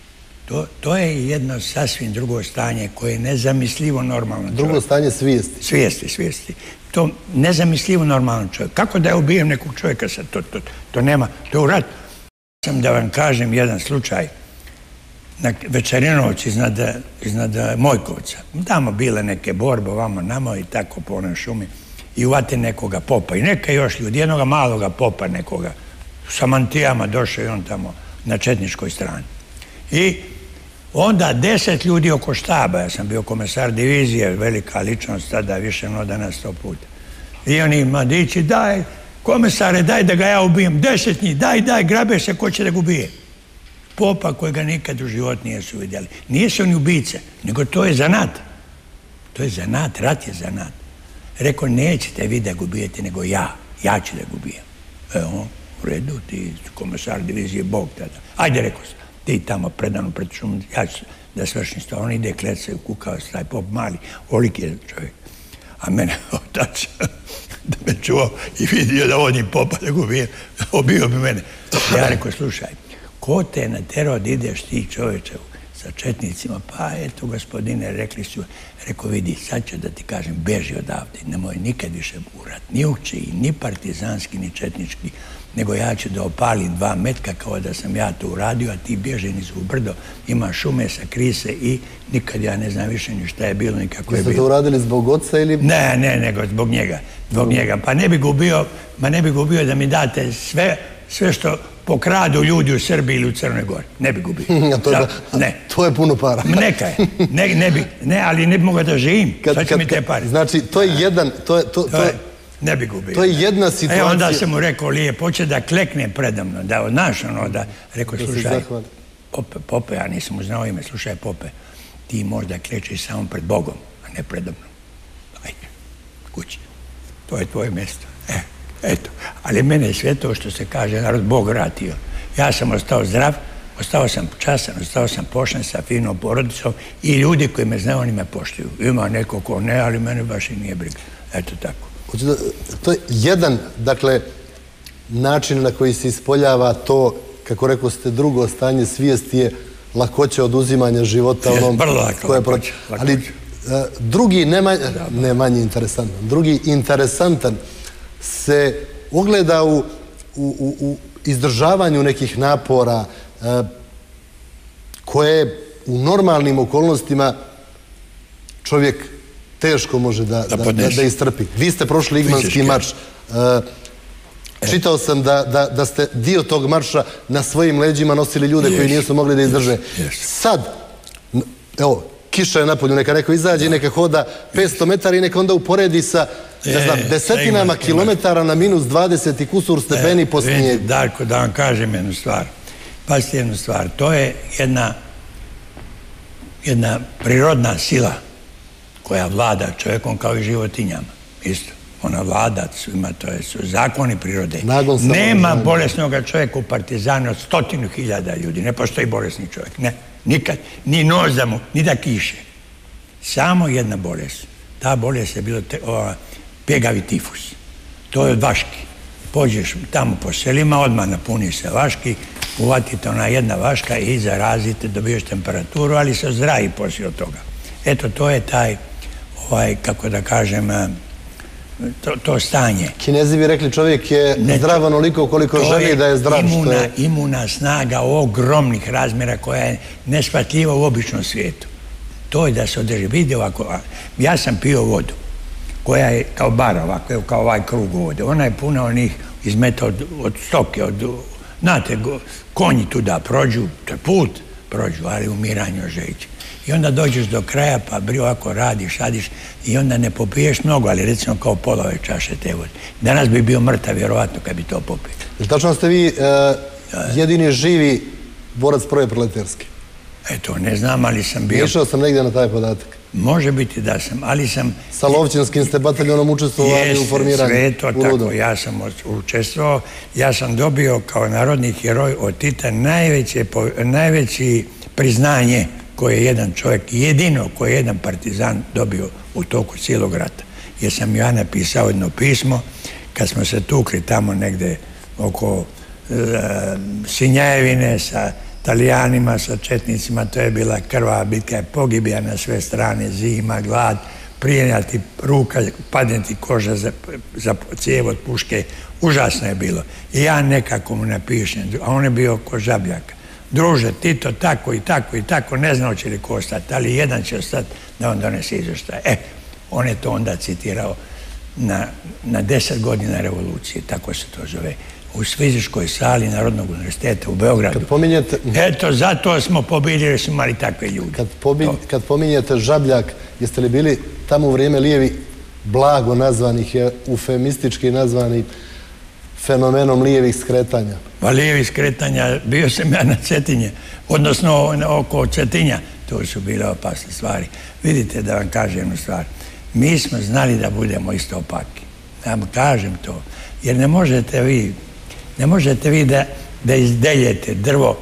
Speaker 2: To je jedno sasvim drugo stanje koje je nezamislivo normalno.
Speaker 1: Drugo stanje svijesti.
Speaker 2: Svijesti, svijesti. To nezamislivo normalno čovjek. Kako da ja ubijem nekog čovjeka sad? To nema, to je u rat. Sam da vam kažem jedan slučaj na Večerinovci iznad Mojkovca. Tamo bile neke borbe, ovamo namo i tako po onoj šumi. I uvate nekoga popa. I neka još ljudi, jednoga maloga popa nekoga. Sa mantijama došao i on tamo na četničkoj strani. I onda deset ljudi oko štaba, ja sam bio komesar divizije, velika ličnost tada, više no danas sto puta. I oni mladići, daj, komesare, daj da ga ja ubijem, deset njih, daj, daj, grabe se, ko će da ga ubije. Popa koji ga nikad u život nije su vidjeli. Nije se oni ubice, nego to je zanat. To je zanat, rat je zanat. Rekao, nećete vi da ga ubijete, nego ja, ja ću da ga ubijem. Evo, u redu, ti komesar divizije, Bog tada. Ajde, rekao sam. Ti tamo predano pred šumom, ja ću da svršim sto. On ide, kleca i kukao se, taj pop mali, olik je čovjek. A mene otac, da me čuo i vidio da vodim popa da ga ubijem, obio bi mene. Ja rekao, slušaj, ko te naterao da ideš ti čovječe sa četnicima? Pa eto, gospodine, rekli su, rekao, vidi, sad ću da ti kažem, beži odavde, nemoj nikad više u rat, ni učiji, ni partizanski, ni četnički, nego ja ću da opalim dva metka kao da sam ja to uradio, a ti bježe niz u brdo, ima šume, sakri se i nikad ja ne znam više ni šta je bilo, ni kako je bilo.
Speaker 1: Jeste to uradili zbog oca ili...
Speaker 2: Ne, ne, nego zbog njega, zbog njega. Pa ne bi gubio, ma ne bi gubio da mi date sve, sve što pokradu ljudi u Srbiji ili u Crnoj Gori. Ne bi gubio.
Speaker 1: Ne. To je puno para.
Speaker 2: Neka je. Ne bi, ne, ali ne bi mogao da živim. Šta će mi te pare?
Speaker 1: Znači, to je jedan, to je...
Speaker 2: Ne bi gubio.
Speaker 1: To je jedna situacija...
Speaker 2: E, onda sam mu rekao, lijepo, hoće da klekne predamno, da odnaš ono, da... Rekao, slušaj, Pope, ja nisam mu znao ime, slušaj, Pope, ti možda klečiš samo pred Bogom, a ne predamno. Ajde, kući. To je tvoje mjesto. E, eto. Ali mene je sve to što se kaže, narod Bog vratio. Ja sam ostao zdrav, ostao sam časan, ostao sam pošten sa finom porodicom i ljudi koji me znaju, oni me poštuju. Ima neko ko ne, ali mene baš i nije briga. Eto tako.
Speaker 1: To je jedan, dakle, način na koji se ispoljava to, kako rekao ste, drugo stanje svijesti je lakoća oduzimanja života onom...
Speaker 2: Vrlo lako.
Speaker 1: Ali drugi, ne manje interesantan, drugi interesantan se ogleda u izdržavanju nekih napora koje u normalnim okolnostima čovjek teško može da istrpi. Vi ste prošli Igmanski marš. Čitao sam da ste dio tog marša na svojim leđima nosili ljude koji nisu mogli da izdrže. Sad, evo, kiša je napolju, neka neko izađe i neka hoda petsto metara i neka onda uporedi sa desetinama kilometara na minus dvadeset i kusur stepeni po snijegu.
Speaker 2: Darko, da vam kažem jednu stvar. Pazite jednu stvar. To je jedna jedna prirodna sila koja vlada čovjekom kao i životinjama. Isto. Ona vlada svima, to su zakoni prirode. Nema bolesnog čovjeka u Partizanu od stotinu hiljada ljudi. Ne postoji bolesni čovjek. Ne. Nikad. Ni nož da mu, ni da kiše. Samo jedna bolest. Ta bolest je bilo pjegavi tifus. To je od vaški. Pođeš tamo po selima, odmah napuni se vaški, uvatite ona jedna vaška i zarazite, dobiješ temperaturu, ali se zdravi poslije od toga. Eto, to je taj, ovaj, kako da kažem, to stanje.
Speaker 1: Kinezi bi rekli čovjek je zdrav onoliko koliko želi da je zdrav.
Speaker 2: To je imuna snaga ogromnih razmjera koja je neshvatljiva u običnom svijetu. To je da se održi. Vidi ovako, ja sam pio vodu koja je kao bar ovako, kao ovaj krug vode. Ona je puna onih izmeta od stoke, od, znate, konji tuda prođu, to je put, prođu, ali umiranje od žeđe. I onda dođeš do kraja, pa bri ovako radiš, radiš i onda ne popiješ mnogo, ali recimo kao pola ove čaše te vode. Danas bi bio mrtav, vjerovatno, kad bi to popio.
Speaker 1: Tačno ste vi jedini živi borac prve proletarske?
Speaker 2: Eto, ne znam, ali sam bio...
Speaker 1: Išao sam negdje na taj podatak.
Speaker 2: Može biti da sam, ali sam...
Speaker 1: Sa Lovćinskim ste bataljonom učestvovali u formiranju.
Speaker 2: Sve to tako, ja sam učestvovao. Ja sam dobio kao narodni heroj od Tita najveći priznanje koje je jedan čovjek, jedino koje je jedan partizan dobio u toku cijelog rata. Jer sam ja napisao jedno pismo kad smo se tukli tamo negde oko Sinjajevine sa Talijanima, sa četnicima, to je bila krvava bitka, pogibija na sve strane, zima, glad, prijenjati ruka, padneti koža za cijev od puške, užasno je bilo. I ja nekako mu napišem, a on je bio ko Žabljak. Druže, Tito, tako i tako i tako, ne znao će li ko ostati, ali jedan će ostati da on donese izvještaj. E, on je to onda citirao na deset godina revolucije, tako se to zove, u fizičkoj sali Narodnog univerziteta u Beogradu. Eto, zato smo pobjedili jer smo imali takve ljude.
Speaker 1: Kad pominjete Žabljak, jeste li bili tamo u vrijeme lijevi blago nazvanih, eufemistički nazvani fenomenom lijevih skretanja?
Speaker 2: Pa lijevih skretanja, bio sam ja na Cetinje, odnosno oko Cetinja. To su bile opasne stvari. Vidite, da vam kažem jednu stvar. Mi smo znali da budemo isto opaki. Da vam kažem to. Jer ne možete vi ne možete vi da izdeljete drvo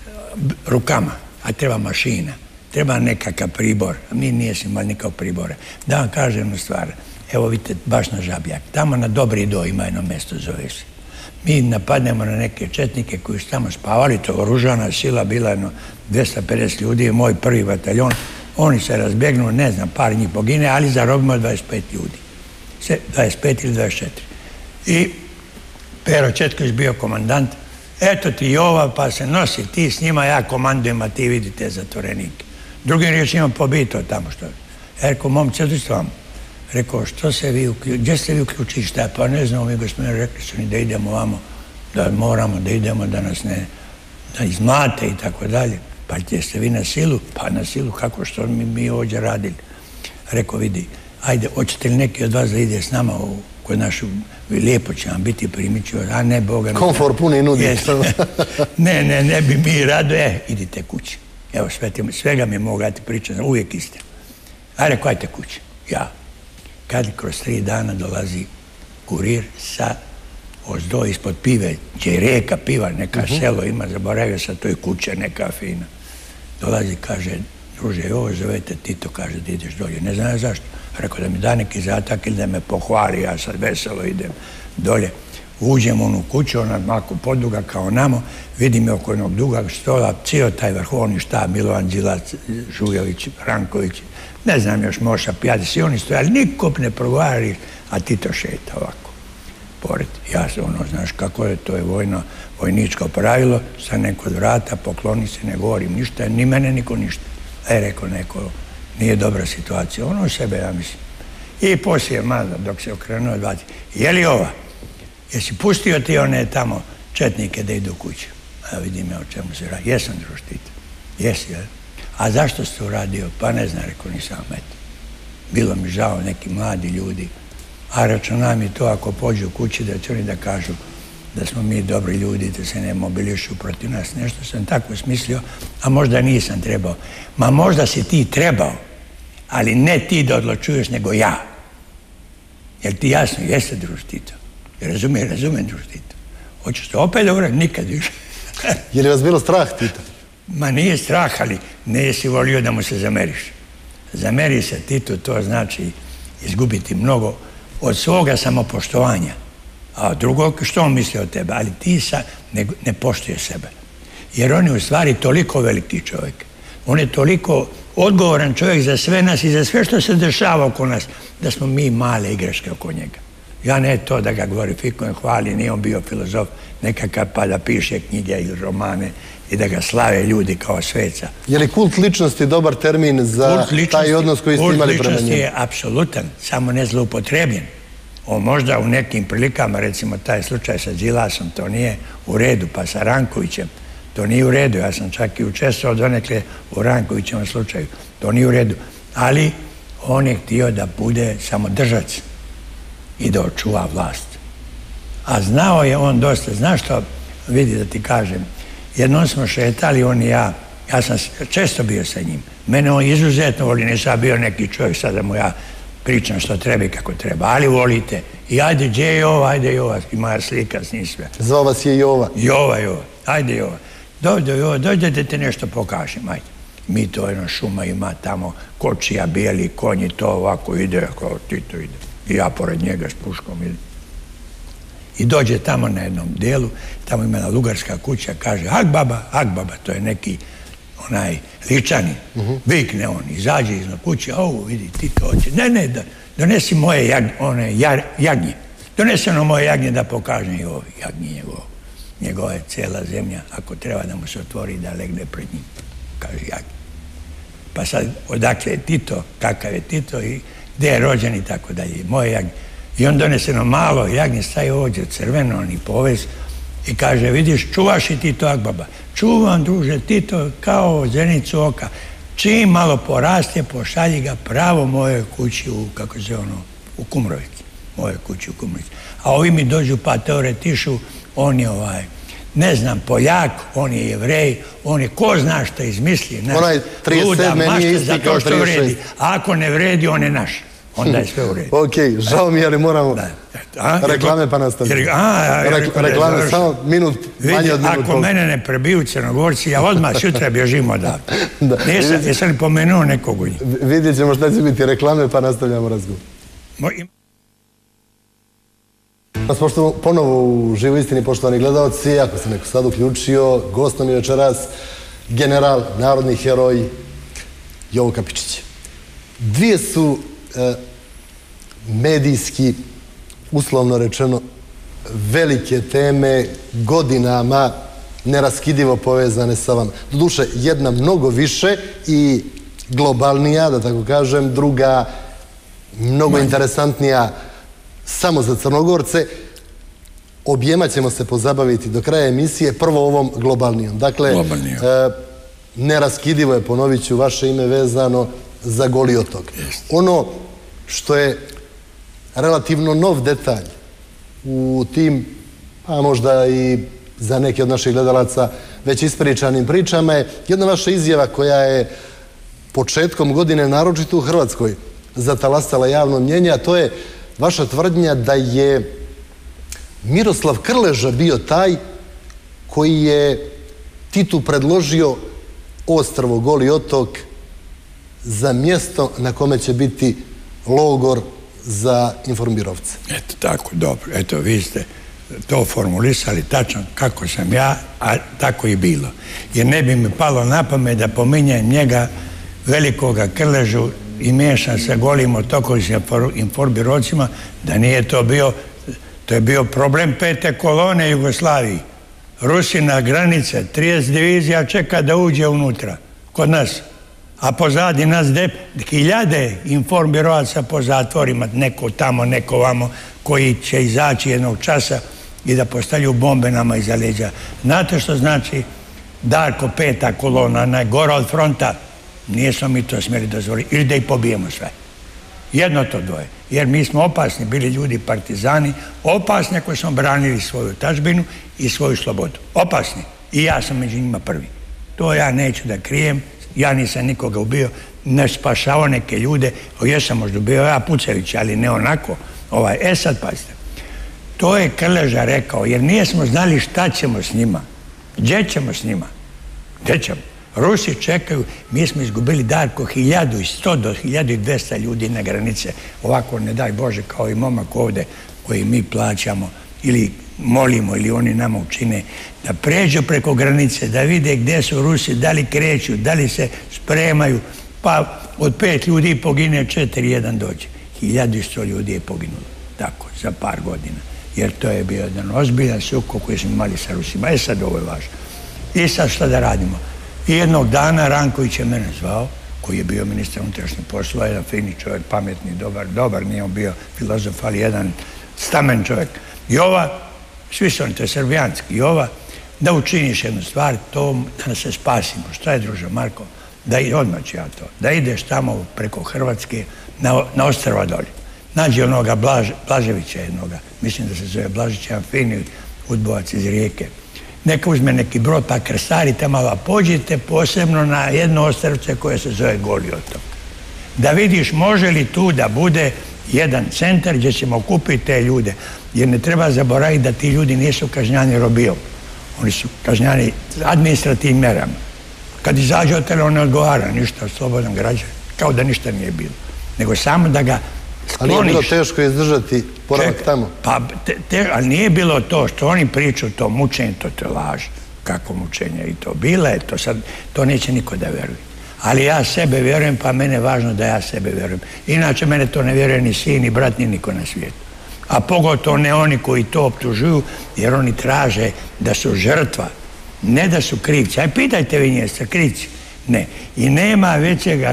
Speaker 2: rukama, a treba mašina. Treba nekakav pribor. A mi nijesmo imali nikakav pribora. Da vam kažem jednu stvar. Evo vidite, baš na Žabljak. Tamo na Dobri do ima jedno mjesto, zove se. Mi napadnemo na neke četnike koji su tamo spavali, to oružana sila, bila jedno dvjesto pedeset ljudi, moj prvi bataljon. Oni se razbjegnu, ne znam, par njih pogine, ali zarobimo dvadeset pet ljudi. dvadeset pet ili dvadeset četiri. I Pero Četković bio komandant. Eto ti Jova, pa se nosi ti s njima, ja komandujem, a ti vidite zatvorenike. Drugim riječima pobito tamo što je. Ja rekao, momci, odlično vam. Rekao, što se vi uključili, gdje ste vi uključili, šta? Pa ne znamo, mi gospodine, rekli su ni da idemo vamo, da moramo, da idemo, da nas ne, da izmate i tako dalje. Pa gdje ste vi na silu? Pa na silu, kako što mi, mi ovdje radili. Rekao, vidi, ajde, hoćete li neki od vas da ide s nama u, kod našu, lijepo će vam biti primiću, a ne, Boga mi...
Speaker 1: Komfor puni nudi.
Speaker 2: Ne, ne, ne bi mi rado, e, idite kući. Evo, svega mi mogati pričati, uvijek iste. A rekao, ajte kući, ja. Kad kroz tri dana dolazi kurir sa ozdo ispod pive, gdje je rijeka piva, neka selo ima, zaboravio sa toj kuće, neka fina. Dolazi, kaže, druže, ovo zovete Tito, kaže, da ideš dolje. Ne znam zašto. Rekao da mi da neki zatak ili da me pohvali, ja sad veselo idem dolje. Uđem u onu kuću, ona malko poduga kao namo, vidim je oko jednog dugog stola, cijel taj vrhovni štab, Milovan Đilac, Žujović, Ranković, ne znam još Moša Pijadis, i oni stoji, ali niko ne progovara, a Tito šeta ovako, pored. Ja se ono, znaš kako je, to je vojno, vojničko pravilo, sa neko od vrata, pokloni se, ne govorim ništa, ni mene, niko ništa. E, rekao neko, nije dobra situacija, ono u sebe, ja mislim. I poslije, malo, dok se okrenuo odbaci, je li ova? Jesi pustio ti one tamo četnike da idu kući? A vidim ja o čemu se radi. Jesam, druž Tito. Jesi, jel? A zašto si to uradio? Pa ne znam, rekao, nisam eto. Bilo mi žao, neki mladi ljudi. A računam i to ako pođu u kući da će oni da kažu da smo mi dobri ljudi, da se ne mobilišu protiv nas. Nešto sam tako smislio, a možda nisam trebao. Ma možda si ti trebao, ali ne ti da odlučuješ, nego ja. Jel ti jasno? Jeste, druž Tito. Razumije, razumije, druž Tito. Hoćeš to opet dobro? Nikad više.
Speaker 1: Je li vas bilo strah, Tito?
Speaker 2: Ma nije strah, ali ne si volio da mu se zameriš. Zameri se Tito, to znači izgubiti mnogo od svoga samopoštovanja. A od drugog, što on misli o tebe? Ali ti sa, ne, ne poštuje sebe. Jer on je u stvari toliko veliki čovjek. On je toliko odgovoran čovjek za sve nas i za sve što se dešava oko nas, da smo mi male igračke oko njega. Ja ne to da ga glorifikujem, hvali, nije on bio filozof nekakav pa da piše knjige ili romane i da ga slave ljudi kao sveca.
Speaker 1: Je li kult ličnosti dobar termin za taj odnos koji ste imali prema njemu?
Speaker 2: Kult ličnosti je apsolutan, samo ne zloupotrebljen. O možda u nekim prilikama, recimo taj slučaj sa Đilasom, to nije u redu, pa sa Rankovićem, to nije u redu. Ja sam čak i učestvovao donekle u Rankovićevom slučaju. To nije u redu. Ali on je htio da bude samodržac i da očuva vlast. A znao je on dosta. Znaš što, vidi da ti kažem, jednom smo šetali, on i ja, Ja sam često bio sa njim. Mene on izuzetno voli, nisam bio neki čovjek, sad da mu ja pričam što treba i kako treba, ali volite. I ajde, gdje je Jova, ajde Jova, i moja slika s njim sve.
Speaker 1: Zvao vas je Jova.
Speaker 2: Jova, Jova, ajde Jova. Dođe Jova, dođe da te nešto pokažem, ajde. Mi to jedna šuma ima tamo, kočija, bijeli konji, to ovako ide, kao ti to ide. I ja pored njega s puškom idem. I dođe tamo na jednom dijelu, tamo ima jedna lugarska kuća, kaže, ak baba, ak baba, to je neki onaj ličani, vikne on, izađe iz kuće, ovo vidi, ti to hoće, ne, ne, donesi moje jagnje, one jagnje, donesi ono moje jagnje da pokaže i ovi jagnje njegovo. Njegova je cijela zemlja, ako treba da mu se otvori da legne pred njim, kaže jagnje. Pa sad, odakle je Tito, kakav je Tito i gdje je rođen i tako dalje, moje jagnje. I on doneseno malo jagnje, staje ovdje crveno, oni povez, i kaže, vidiš, čuvaš i ti to, ak baba. Čuvam, druže, ti to kao zenicu oka. Čim malo poraste, pošalji ga pravo moje kući u, kako se ono, u Kumrovici. Moje kući u Kumrovici. A ovi mi dođu pa teoretišu, on je ovaj, ne znam, Poljak, on je Jevrej, on je ko zna šta izmisli.
Speaker 1: Onaj trideset sedme nije isti kao trideset šest.
Speaker 2: A ako ne vredi, on je naš. Onda je sve u redu.
Speaker 1: Ok, žao mi je, ali moramo reklame pa nastaviti. Reklame, samo minut, manje od minut.
Speaker 2: Ako mene ne prebiju Crnogorci, ja odmah sutra bježim odavde. Jesam li pomenuo nekog u njih?
Speaker 1: Vidjet ćemo šta će biti reklame pa nastavljamo razgovor. Nas pošto ponovo u Živoj istini, poštovani gledalci, ako se neko sad uključio, gost nam je večeras general, narodni heroj Jovo Kapičić. Dvije su medijski, uslovno rečeno, velike teme godinama neraskidivo povezane sa vama. Doduše, jedna mnogo više i globalnija, da tako kažem, druga mnogo interesantnija samo za Crnogorce. Objema ćemo se pozabaviti do kraja emisije, prvo ovom globalnijom. Dakle, neraskidivo je, ponovit ću, vaše ime vezano za Goli otok. Ono što je relativno nov detalj u tim, a možda i za neke od naših gledalaca već ispričanim pričama, je jedna vaša izjava koja je početkom godine, naročito u Hrvatskoj, zatalasala javno mnjenje, a to je vaša tvrdnja da je Miroslav Krleža bio taj koji je Titu predložio ostrvo Goli otok za mjesto na kome će biti logor za informbirovce.
Speaker 2: Eto, tako, dobro. Eto, vi ste to formulisali tačno kako sam ja, a tako i bilo. Jer ne bi mi palo na pamet da pominjem njega, velikoga Krležu, i miješam sa Golim otokom i informbirovcima, da nije to bio, to je bio problem pete kolone Jugoslaviji. Rusi na granice, trideset divizija čeka da uđe unutra, kod nas. A pozadi nas hiljade informbirovaca po zatvorima, neko tamo, neko vamo, koji će izaći jednog časa i da postavljaju bombe nama iza leđa. Znate što znači Darko, peta kolona, najgora od fronta? Nijesmo mi to smjeli dozvoliti. Ili da ih pobijemo sve. Jedno to dvoje. Jer mi smo opasni, bili ljudi partizani, opasni koji smo branili svoju tažbinu i svoju slobodu. Opasni. I ja sam među njima prvi. To ja neću da krijem. Ja nisam nikoga ubio, ne spašao neke ljude, jesam možda ubio ja Pucević, ali ne onako. E sad, pazite, to je Krleža rekao, jer nijesmo znali šta ćemo s njima, gdje ćemo s njima, gdje ćemo. Rusi čekaju, mi smo izgubili, Darko, hiljadu i sto do hiljadu i dvesta ljudi na granice, ovako, ne daj Bože, kao i momak ovde koji mi plaćamo ili molimo ili oni nama učine, da pređu preko granice, da vide gdje su Rusi, da li kreću, da li se spremaju, pa od pet ljudi pogine, četiri, jedan dođe. Hiljadu i sto ljudi je poginulo, tako, za par godina. Jer to je bio jedan ozbiljan sukob koji smo imali sa Rusima. E sad, ovo je važno. I sad šta da radimo? I jednog dana Ranković je mene zvao, koji je bio ministar unutrašnjih poslova, jedan fini čovjek, pametni, dobar, dobar, nije on bio filozof, ali jedan stamen čovjek. Jova, svi su oni, to je srbijanski, Jova, da učiniš jednu stvar, to da se spasimo. Šta je, druže Marko? Da i odmah ću ja to. Da ideš tamo preko Hrvatske na, na ostrva dolje. Nađi onoga Blaž, Blaževića jednoga, mislim da se zove Blažić, jedan fini udbovac iz Rijeke. neka uzme neki brod pa krstarite malo, pođite posebno na jedno ostrvce koje se zove Goli otok. Da vidiš može li tu da bude jedan centar gdje ćemo okupiti te ljude. Jer ne treba zaboraviti da ti ljudi nisu kažnjani robijom. Oni su kažnjani administrativnim merama. Kad izađe od tela on ne odgovara ništa, slobodan građan, kao da ništa nije bilo. Nego samo da ga skloniš.
Speaker 1: Ali nije bilo teško izdržati boravak tamo?
Speaker 2: Pa, ali nije bilo to što oni pričaju, to mučenje, to te laž. Kako mučenje i to bilo je, to sad, to neće niko da veruje. Ali ja sebe vjerujem, pa mene je važno da ja sebe vjerujem. Inače, mene to ne vjeruje ni sin, ni brat, ni niko na svijetu. A pogotovo ne oni koji to optužuju, jer oni traže da su žrtva, ne da su krivci. Aj, pitajte vi nje, ste krivci? Ne. I nema većega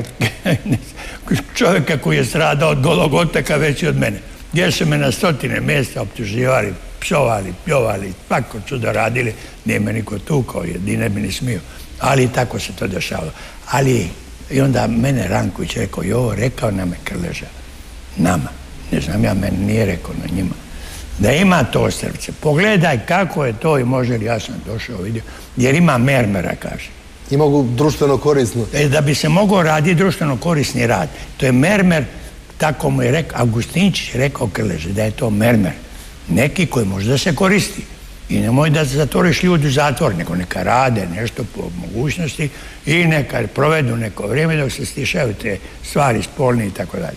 Speaker 2: čovjeka koji je stradao od Golog otoka veći od mene. Gdje su me na stotine mjesta optuživali, psovali, pljovali, svako čudo radili, nije me niko tukao, jer ne bi ni smio. Ali tako se to dešavalo. Ali, i onda mene Ranković rekao, Jovo, rekao nam je Krleža, nama, ne znam ja, meni nije rekao na njima, da ima to ostrvce. Pogledaj kako je to i može li, ja sam došao vidio, jer ima mermera, kaže.
Speaker 1: I mogu društveno korisno.
Speaker 2: E, da bi se mogao raditi društveno korisni rad. To je mermer, tako mu je rekao, Augustinčić je rekao Krleži, da je to mermer. Neki koji može da se koristi. I nemoj da zatvoriš ljudi u zatvor, nego neka rade nešto po mogućnosti i neka provedu neko vrijeme dok se stišaju te stvari spolne i tako dalje.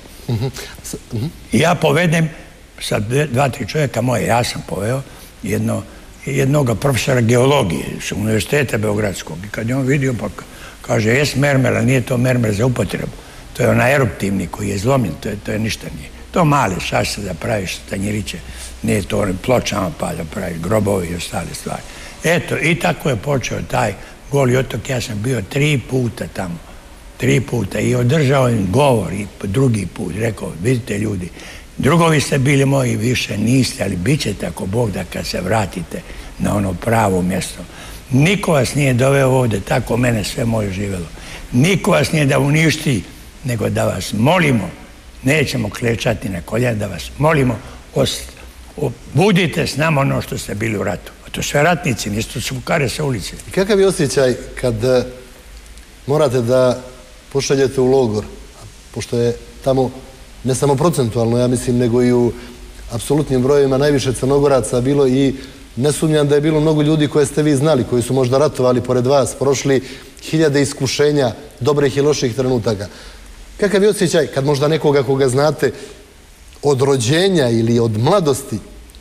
Speaker 2: I ja povedem sa dva, tri čovjeka moje, ja sam poveo jedno, jednog profesora geologije s Univerziteta Beogradskog. I kad je on vidio, pa kaže, jes mermer, ali nije to mermer za upotrebu. To je onaj eruptivni koji je zlomljen, to je, to je ništa nije. To male šase da praviš tanjiriće, nije to onim pločama pa da praviš grobovi i ostale stvari. Eto, i tako je počeo taj Goli otok. Ja sam bio tri puta tamo, tri puta i održao im govor i drugi put. Rekao, vidite ljudi, drugovi ste bili moji, više niste, ali bit ćete ako Bog da kad se vratite na ono pravo mjesto. Niko vas nije doveo ovdje, tako mene sve moje živjelo. Niko vas nije da uništi, nego da vas molimo, nećemo klečati na koljena, da vas molimo, budite s nama ono što ste bili u ratu. A to sve ratnici, nisu to svukare sa ulice.
Speaker 1: I kakav je osjećaj kad morate da pošaljete u logor, pošto je tamo ne samo procentualno, ja mislim, nego i u apsolutnim brojevima najviše Crnogoraca bilo i ne sumnjam da je bilo mnogo ljudi koje ste vi znali, koji su možda ratovali pored vas, prošli hiljade iskušenja, dobrih i loših trenutaka. Kakav je osjećaj kad možda nekoga koga znate od rođenja ili od mladosti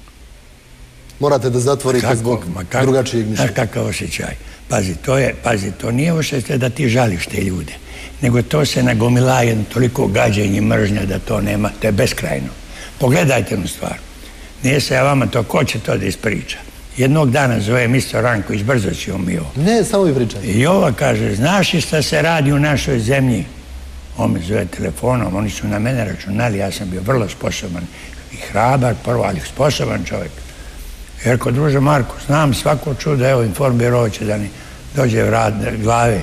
Speaker 1: morate da zatvorite zbog drugačijeg mišljenja?
Speaker 2: Znaš kakav osjećaj? Pazi, to je, pazi, to nije osjećaj da ti žališ te ljude, nego to se nagomila jedno toliko gađenje i mržnja da to nema, to je beskrajno. Pogledajte jednu stvar. Nije se ja vama to, ko će to da ispriča? Jednog dana zove mister Ranković, brzo ćemo mi ovo.
Speaker 1: Ne, samo vi pričajte.
Speaker 2: I ova kaže, znaš li šta se radi u našoj zemlji? On me zove telefonom, oni su na mene računali, ja sam bio vrlo sposoban i hrabar prvo, ali sposoban čovjek. Jer kod druže Marko, znam svako čudo, evo informbiro će da mi dođe vrat glave.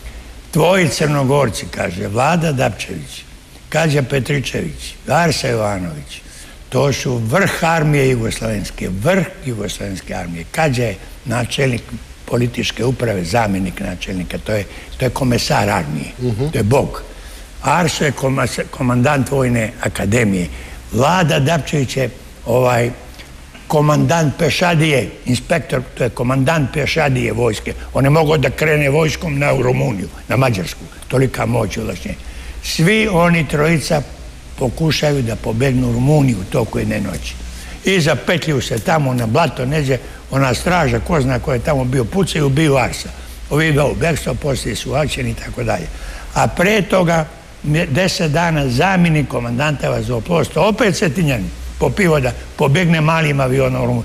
Speaker 2: Tvoji Crnogorci, kaže, Vlada Dapčević, Kađa Petričević, Arsa Jovanović, to su vrh armije jugoslavenske, vrh jugoslavenske armije. Kađa je načelnik političke uprave, zamjenik načelnika, to je, to je komesar armije, to je Bog. Arso je komandant Vojne akademije. Vlada Dapčević je ovaj komandant pešadije, inspektor, to je komandant pešadije vojske. On je mogao da krene vojskom na Rumuniju, na Mađarsku. Tolika moć i ovlašćenja. Svi oni trojica pokušaju da pobegnu u Rumuniju u toku jedne noći. I zapetljuju se tamo na blato, neđe, ona straža, ko zna ko je tamo bio, pucaju, ubiju Arsa. Ovi idu u bekstvo, poslije su akćeni i tako dalje. A pre toga deset dana zamjenik komandanta vazduhoplovstva, opet Cetinjani, po pivo da pobjegne malim avionom u Rumuniju.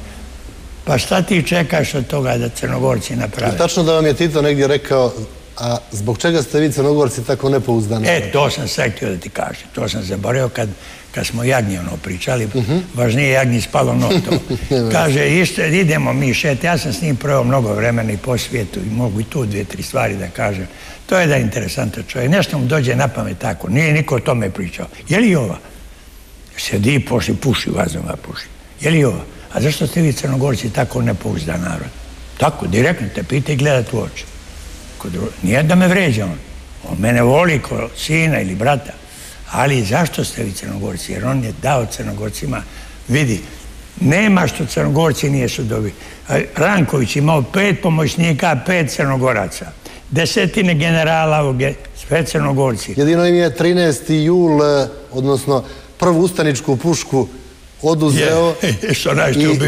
Speaker 2: Pa šta ti čekaš od toga da Crnogorci naprave?
Speaker 1: Tačno da vam je Tito negdje rekao, a zbog čega ste vi Crnogorci tako nepouzdani?
Speaker 2: E, to sam sad htio da ti kažem. To sam zaboravio kad, kad smo Jagnji ono pričali. Važnije Jagnji spalo noto. Kaže, idemo mi šet. Ja sam s njim proveo mnogo vremena i po svijetu i mogu i tu dvije, tri stvari da kažem. To je jedan interesantan čovjek. Nešto mu dođe na pamet tako. Nije niko o tome pričao. Je li ova? Sjedi i pošli, puši, vazom puši. Je li ova? A zašto ste vi Crnogorci tako nepouzdan narod? Tako, direktno te pita i gledat u oči. Nije da me vređa on. On mene voli kao sina ili brata. Ali zašto ste vi Crnogorci? Jer on je dao Crnogorcima, vidi, nema što Crnogorci nije su dobili. Ranković imao pet pomoćnika, pet Crnogoraca. Desetine generala, sve Crnogorci.
Speaker 1: Jedino im je trinaesti jul, odnosno prvu ustaničku pušku oduzeo i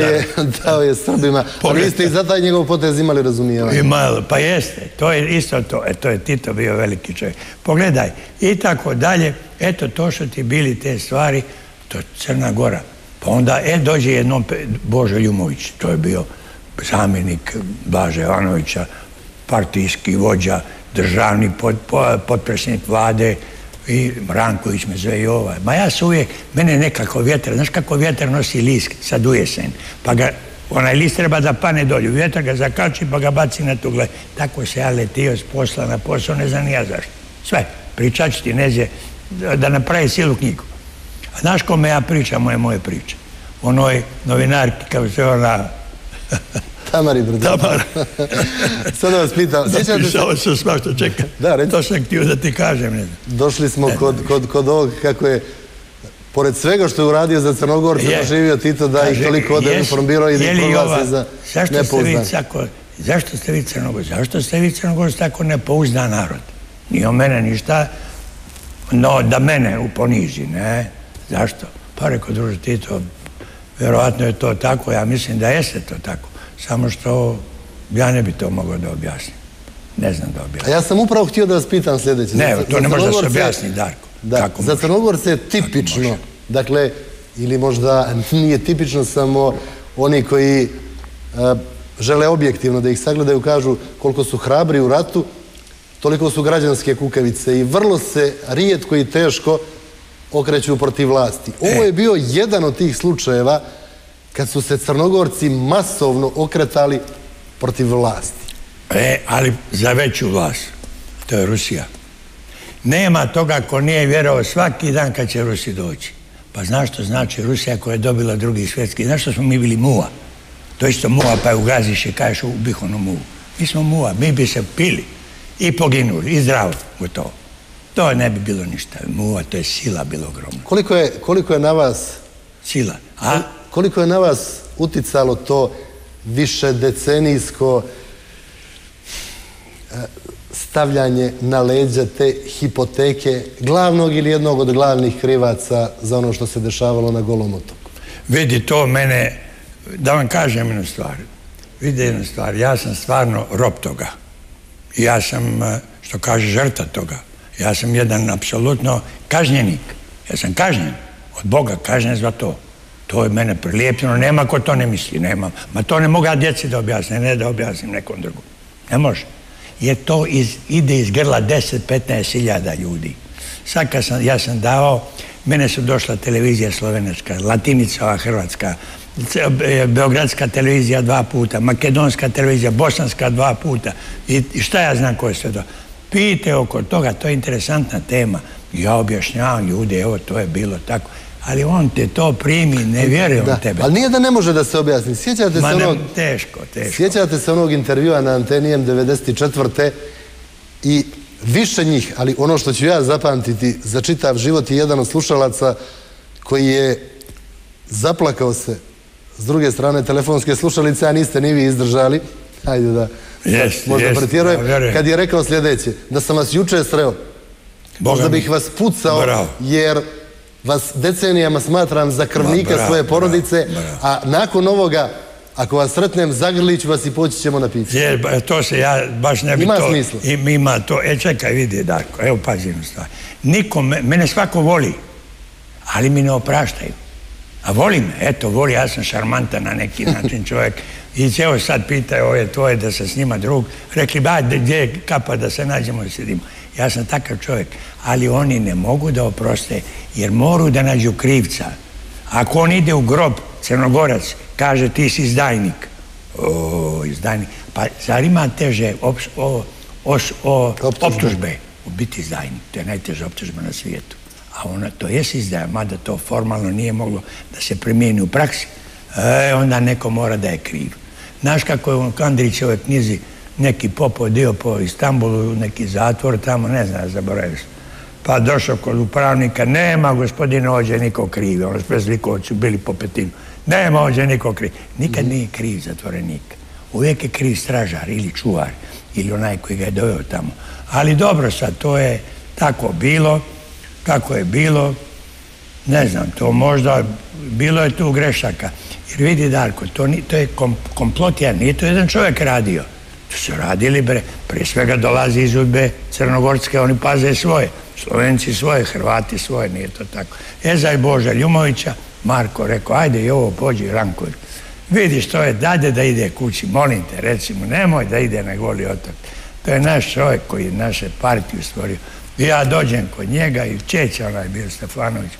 Speaker 1: dao je Srbima. Ali niste i za taj njegov potez imali razumijevanje.
Speaker 2: Imali, pa jeste. To je isto to. E, to je Tito bio veliki čovjek. Pogledaj, i tako dalje. Eto, to što ti bili te stvari, to je Crna Gora. Pa onda, e, dođe jednom Božo Ljumović. To je bio zamjenik Blaže Jovanovića, partijski vođa, državni potpredsjednik vlade, i Ranković me zove i ovaj. Ma ja se uvijek, mene nekako vjetar, znaš kako vjetar nosi list sad u jesen, pa ga, onaj list treba da pane dolju, vjetar ga zakači pa ga baci na tu gled. Tako se ja letio s posla na posao, ne znam ni ja zašto. Sve, pričat ću ti neđe, da napravi cijelu knjigu. A znaš kome ja pričam, moje moje priče? Onoj novinarki, kao se ona...
Speaker 1: Tamari Brdo.
Speaker 2: Tamara.
Speaker 1: Sad da vas pitam.
Speaker 2: Napisao sam svašta, čekaj. To sam htio da ti kažem.
Speaker 1: Došli smo kod ovog kako je, pored svega što je uradio za Crnogorce, doživio Tito da ih toliko ode informirao i da ih proglasi za nepouzdan.
Speaker 2: Zašto ste vi Crnogorci? Zašto ste vi Crnogorci tako nepouzdan narod? Nije o mene ništa, no da mene poniži, ne? Zašto? Pa rekao, druže Tito, vjerovatno je to tako, ja mislim da jeste to tako. Samo što ja ne bi to mogao da objasnim. Ne znam da objasnim.
Speaker 1: A ja sam upravo htio da vas pitam sljedeće.
Speaker 2: Ne, to ne može da se objasni, Darko.
Speaker 1: Za Crnogorce je tipično, dakle, ili možda nije tipično, samo oni koji žele objektivno da ih sagledaju, kažu koliko su hrabri u ratu, toliko su građanske kukavice i vrlo se rijetko i teško okreću protiv vlasti. Ovo je bio jedan od tih slučajeva kad su se Crnogorci masovno okretali protiv vlasti.
Speaker 2: E, ali za veću vlast. To je Rusija. Nema toga ko nije vjerovao svaki dan kad će Rusi doći. Pa znaš što znači Rusija koja je dobila drugi svjetski? Znaš što smo mi bili muva? To isto muva pa je ugaziš i kažeš ubih onu muvu. Mi smo muva, mi bi se pili i poginuli, i zdravo, gotovo. To ne bi bilo ništa. Muva, to je sila bilo ogromna.
Speaker 1: Koliko je na vas...
Speaker 2: Sila, a...
Speaker 1: Koliko je na vas uticalo to višedecenijsko stavljanje na leđa te hipoteke glavnog ili jednog od glavnih krivaca za ono što se dešavalo na Golom otoku?
Speaker 2: Vidi, to mene, da vam kažem jednu stvar, vidi jednu stvar, ja sam stvarno rob toga. Ja sam, što kaže, žrtva toga. Ja sam jedan apsolutno kažnjenik. Ja sam kažnjen, od Boga kažnjen za to. To je mene prilijepljeno, nema ko to ne misli, nema. Ma to ne mogu ja djeci da objasnim, ne da objasnim nekom drugom. Ne može. Jer to ide iz grla deset do petnaest hiljada ljudi. Sad kad sam, ja sam davao, mene su došla televizija slovenačka, Latinicova Hrvatska, Beogradska televizija dva puta, Makedonska televizija, Bosanska dva puta. I šta ja znam ko je sve to. Pijte oko toga, to je interesantna tema. Ja objašnjavam ljude, evo to je bilo tako. Ali on te to primi, ne vjeruje on tebe.
Speaker 1: Ali nije da ne može da se objasni. Sjećate se onog...
Speaker 2: Teško, teško.
Speaker 1: Sjećate se onog intervjua na Antenijem devedeset četvrte i više njih, ali ono što ću ja zapamtiti za čitav život je jedan od slušalaca koji je zaplakao se s druge strane telefonske slušalice, a niste ni vi izdržali. Hajde da možda pretjerujem. Kad je rekao sljedeće, da sam vas juče sreo, možda bih vas pucao, jer vas decenijama smatram za krvnika svoje porodice, a nakon ovoga, ako vas sretnem, zagrlit ću vas i poći ćemo na piću.
Speaker 2: To se ja baš ne bi to...
Speaker 1: Ima smisla.
Speaker 2: Ima to. E, čekaj, vidi, Darko, evo pazi jednu stvar. Niko, mene svako voli, ali mi ne opraštaju. A voli me, eto, voli, ja sam šarmantan na neki način čovjek. I evo sad pitaju ove tvoje da se s njima drug. Rekli, ba, gdje je kapa da se nađemo i sedimo. Ja sam takav čovjek, ali oni ne mogu da oproste, jer moraju da nađu krivca. Ako on ide u grob, Crnogorac, kaže ti si izdajnik. O, izdajnik. Pa zar ima teže optužbe? U biti izdajnik, to je najteža optužba na svijetu. A ona to jesi izdaja, mada to formalno nije moglo da se primijeni u praksi. E, onda neko mora da je kriv. Znaš kako je u Kandrićevoj knjizi neki popo dio po Istanbulu, neki zatvor tamo, ne znam, zaboravio sam. Pa došao kod upravnika, nema gospodine ovdje niko krivi, ono sve zlikovci bili po petinu. Nema ovdje niko krivi. Nikad nije kriv zatvorenik. Uvijek je kriv stražar ili čuvar ili onaj koji ga je doveo tamo. Ali dobro sad, to je tako bilo, kako je bilo, ne znam, to možda, bilo je tu grešaka. Jer vidi Darko, to, ni, to je kom, komplot, ja, nije to jedan čovjek radio. To su radili, bre, prije svega dolazi iz udbe Crnogorske, oni paze svoje. Slovenci svoje, Hrvati svoje, nije to tako. Ezaj Boža Ljumovića, Marko rekao, ajde i ovo pođi Ranko. Vidi što je, dade da ide kući, molim te, recimo, nemoj da ide na Goli otok. To je naš čovjek koji je naše partiju stvorio. I ja dođem kod njega i Čeća, onaj bio Stefanović.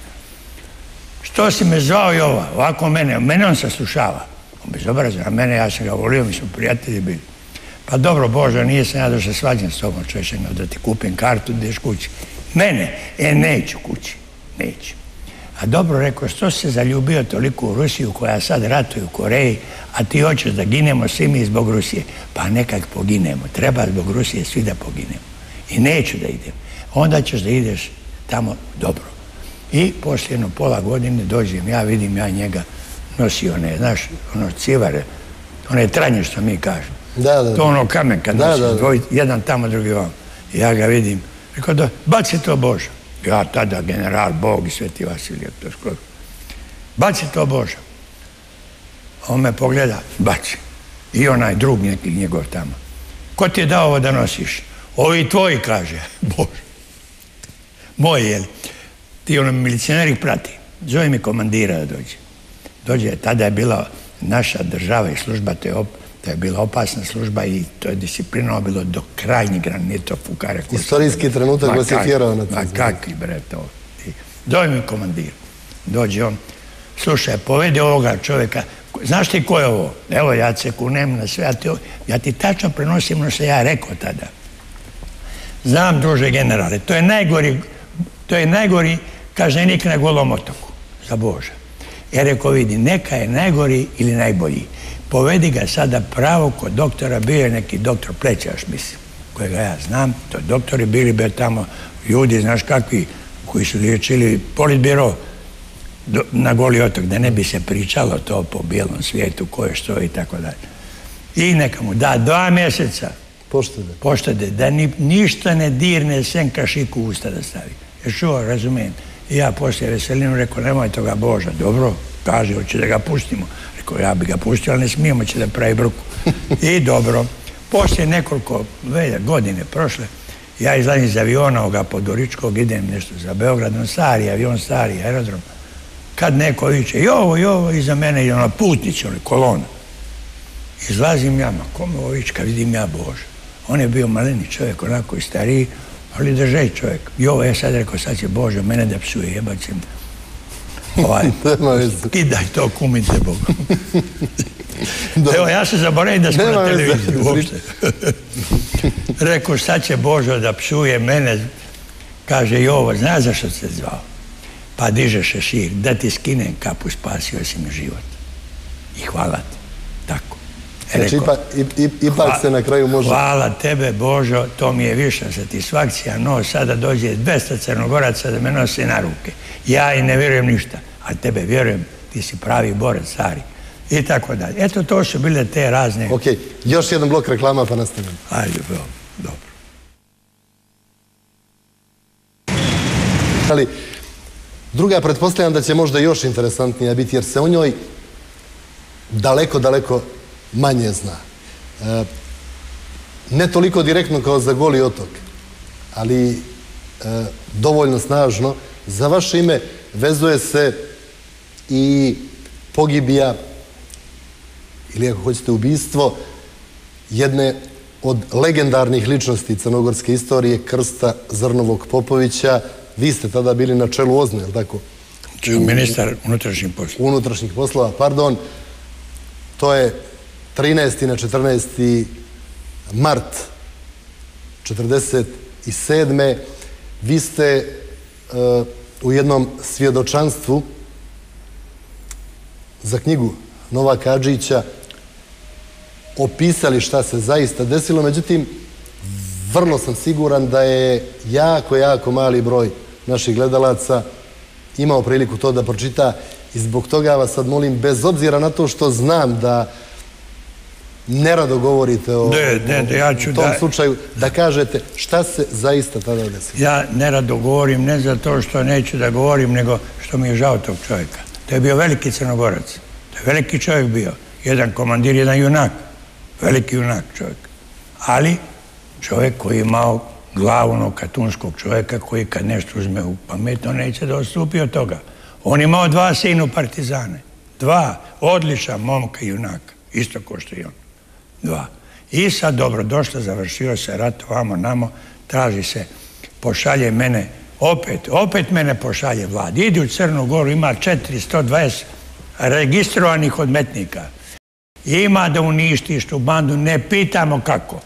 Speaker 2: Što si me zvao i ova? Ovako mene, mene on saslušava. On bezobrazan, a mene, ja sam ga volio, mi smo prijatelji bili. Pa dobro, Božo, nije sam ja došao svađan s tobom, čovječe, da ti kupim kartu, da ideš kući. Mene, e, neću kući, neću. A dobro, rekao, što si se zaljubio toliko u Rusiju koja sad ratuje u Koreji, a ti hoćeš da ginemo svi mi zbog Rusije? Pa nekak poginemo, treba zbog Rusije svi da poginemo. I neću da idem. Onda ćeš da ideš tamo dobro. I poslije jedno pola godine dođem, ja vidim, ja njega nosi one, znaš, ono civare, one tranje što mi kažemo.
Speaker 1: Da, da.
Speaker 2: To ono kamen kad nosi, da, da, dvoj, jedan tamo, drugi vam. Ja ga vidim, rekao da, baci to Božo. Ja tada general Bog i Sveti Vasilije, to skoro. Baci to Božo. On me pogleda, baci. I onaj drug neki njegov tamo. Ko ti je dao ovo da nosiš? Ovi tvoji, kaže. Bože. Moji, jel? Ti ono milicioner ih prati. Zove mi komandira da dođe. Dođe, tada je bila naša država i služba, to je, op, to je bila opasna služba i to je disciplinovano bilo do krajnjeg grana, nije to fukare.
Speaker 1: Istorijski trenutak vas je tjerao na to.
Speaker 2: Ma kakvi, bre, to. Zove mi komandira. Dođe on, slušaj, povedi ovoga čovjeka. Znaš ti ko je ovo? Evo, ja se kunem na sve, ja ti, ja ti tačno prenosim ono što ja rekao tada. Znam, druže generale, to je najgori, to je najgori kažnjenik na Golom otoku, za Boža. Ja rekao, vidi, neka je najgori ili najbolji. Povedi ga sada pravo kod doktora, bio je neki doktor Plećaš, mislim, kojega ja znam, to doktori bili be tamo ljudi, znaš kakvi, koji su liječili politbiro do, na Goli otok, da ne bi se pričalo to po bijelom svijetu, ko je što i tako dalje. I neka mu da dva mjeseca
Speaker 1: poštede,
Speaker 2: poštede da ni, ništa ne dirne sem kašiku usta da stavi. Jer što, razumijem. I ja poslije Veselinu rekao, nemoj toga Boža, dobro, kaže, hoće da ga pustimo. Rekao, ja bi ga pustio, ali ne smijemo, će da pravi bruku. I dobro, poslije nekoliko godine prošle, ja izlazim iz aviona ovoga Podoričkog, idem nešto za Beograd, on stari avion, stari aerodrom. Kad neko viče, i ovo, i ovo, iza mene je ona putnića, ona kolona. Izlazim ja, ma kome ovo viče, kad vidim ja Boža. On je bio maleni čovjek, onako i stariji, ali držaj čovjek. I ovo je sad rekao, sad će Boža mene da psuje, jebacim. Ovaj, skidaj to, kumite Bogom. Evo, ja se zaboravim da smo na televiziji uopšte. Rekao, sad će Božo da psuje mene. Kaže, i ovo, znaš zašto se zvao? Pa diže šešir, da ti skinem kapu, spasio si mi život. I hvala ti. Tako.
Speaker 1: Znači, ipak, ipak se na kraju može...
Speaker 2: Hvala tebe, Božo, to mi je viša satisfakcija, no sada dođe dvesta Crnogoraca da me nosi na ruke. Ja i ne vjerujem ništa, a tebe vjerujem, ti si pravi borac, stari. I tako dalje. Eto, to su bile te razne...
Speaker 1: Ok, još jedan blok reklama pa nastavljamo.
Speaker 2: Ajde, dobro.
Speaker 1: Ali, druga, pretpostavljam da će možda još interesantnija biti, jer se o njoj daleko, daleko manje zna. E, ne toliko direktno kao za Goli otok, ali e, dovoljno snažno. Za vaše ime vezuje se i pogibija, ili ako hoćete ubistvo, jedne od legendarnih ličnosti crnogorske istorije, Krsta Zrnovog Popovića. Vi ste tada bili na čelu OZNE, je li tako?
Speaker 2: Ministar unutrašnjih poslova.
Speaker 1: Unutrašnjih poslova, pardon. To je trinaesti na četrnaesti mart četrdeset sedme. Vi ste uh, u jednom svjedočanstvu za knjigu Novaka Adžića opisali šta se zaista desilo, međutim, vrlo sam siguran da je jako, jako mali broj naših gledalaca imao priliku to da pročita i zbog toga vas sad molim, bez obzira na to što znam da nerado govorite o,
Speaker 2: ne, ne,
Speaker 1: o,
Speaker 2: ja ću
Speaker 1: o tom
Speaker 2: da,
Speaker 1: slučaju, da kažete šta se zaista tada desilo.
Speaker 2: Ja nerado govorim ne zato što neću da govorim, nego što mi je žao tog čovjeka. To je bio veliki Crnogorac. To je veliki čovjek bio. Jedan komandir, jedan junak. Veliki junak čovjek. Ali čovjek koji je imao glavu onog katunskog čovjeka koji kad nešto uzme u pametno neće da odstupi od toga. On je imao dva sina u Partizane. Dva. Odličan momka i junaka. Isto ko što i on. Dva. I sad dobro došlo, završio se rat vamo namo, traži se, pošalje mene, opet, opet mene pošalje vlada. Idi u Crnu Goru, ima četiristo dvadeset registrovanih odmetnika. Ima da uništiš tu bandu, ne pitamo kako.